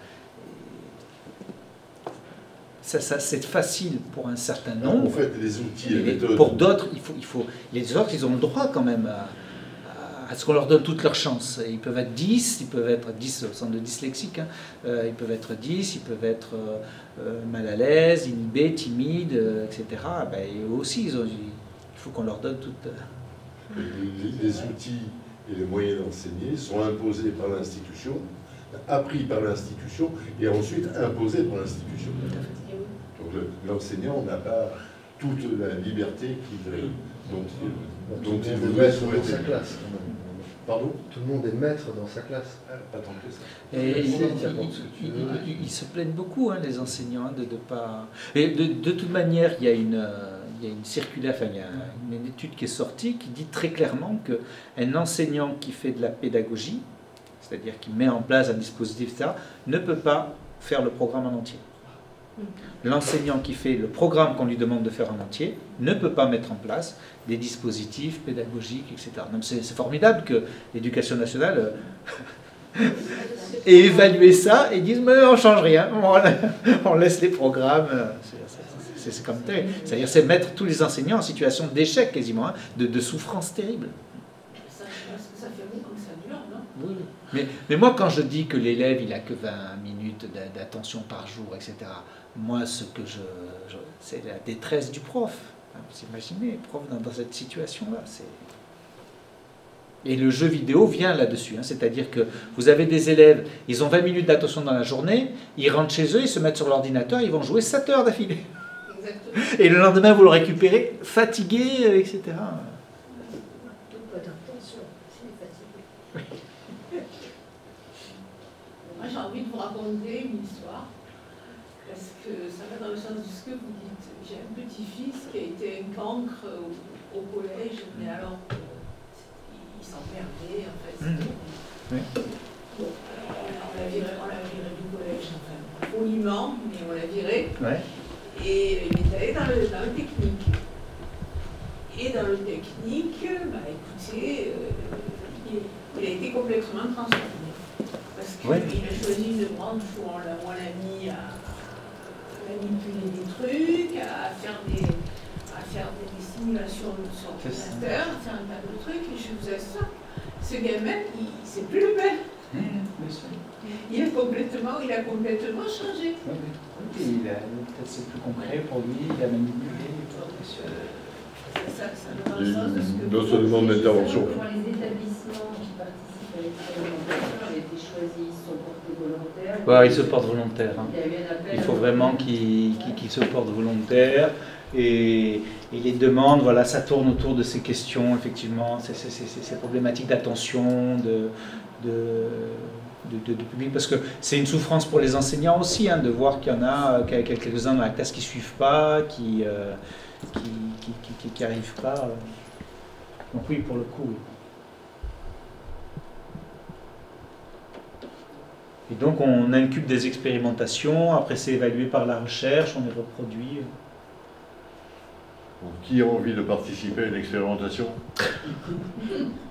Ça c'est facile pour un certain nombre. En fait, les outils et les méthodes. Pour d'autres, les autres, ils ont le droit quand même à ce qu'on leur donne toutes leurs chances. Ils peuvent être 10, ils peuvent être 10 au centre de dyslexique, hein. Ils peuvent être 10, ils peuvent être mal à l'aise, inhibés, timides, etc. Ben, et eux aussi, il faut qu'on leur donne toutes... Les outils et les moyens d'enseigner sont imposés par l'institution, appris par l'institution et ensuite imposés par l'institution. Donc l'enseignant n'a pas toute la liberté dont il voudrait souhaiter. Sa classe. Pardon? Tout le monde est maître dans sa classe. Pas tant que ça. Et ils ils se plaignent beaucoup, hein, les enseignants, de pas... Et de toute manière, il y a une circulaire, enfin, il y a une étude qui est sortie qui dit très clairement qu'un enseignant qui fait de la pédagogie, c'est-à-dire qui met en place un dispositif, etc., ne peut pas faire le programme en entier. L'enseignant qui fait le programme qu'on lui demande de faire en entier ne peut pas mettre en place des dispositifs pédagogiques, etc. Donc c'est formidable que l'Éducation nationale ait évalué ça et dise mais on ne change rien, on laisse les programmes. C'est comme tel. C'est-à-dire c'est mettre tous les enseignants en situation d'échec quasiment, hein, de souffrance terrible. Ça fait beaucoup que ça dure, non? Oui. Mais moi, quand je dis que l'élève, il n'a que 20 minutes d'attention par jour, etc., moi, ce que c'est la détresse du prof. Vous imaginez, prof dans cette situation-là. Et le jeu vidéo vient là-dessus. Hein, c'est-à-dire que vous avez des élèves, ils ont 20 minutes d'attention dans la journée, ils rentrent chez eux, ils se mettent sur l'ordinateur, ils vont jouer 7 heures d'affilée. Et le lendemain, vous le récupérez, fatigué, etc. Moi, j'ai envie de vous raconter une histoire, parce que ça va dans le sens de ce que vous dites. J'ai un petit-fils qui a été un cancre au collège, mais alors, il s'emmerdait, en fait. Oui. Bon, on l'a viré du collège, enfin, poliment, mais on l'a viré. Ouais. Et il est allé dans le technique. Et dans le technique, bah, écoutez, il a été complètement transformé. Parce qu'il a choisi une branche où on l'a mis à manipuler des trucs, à faire des simulations sur ordinateur, à faire un tas de trucs, et je vous assure, ce gamin, c'est plus le même. Il a complètement changé. Peut-être c'est plus concret pour lui, il a manipulé. Non seulement une intervention. Pour les établissements qui participent à l'expérimentation, il a été choisi, ils sont portés volontaires. Ouais, il se porte volontaire. Hein. Il faut à vraiment qu'il se porte volontaire. Et les demandes, voilà, ça tourne autour de ces questions, effectivement, ces problématiques d'attention, de public, parce que c'est une souffrance pour les enseignants aussi, hein, de voir qu'il y en a quelques-uns dans la classe qui ne suivent pas, qui n'arrivent pas. Donc oui, pour le coup, oui. Et donc on incube des expérimentations, après c'est évalué par la recherche, on les reproduit. Qui a envie de participer à une expérimentation?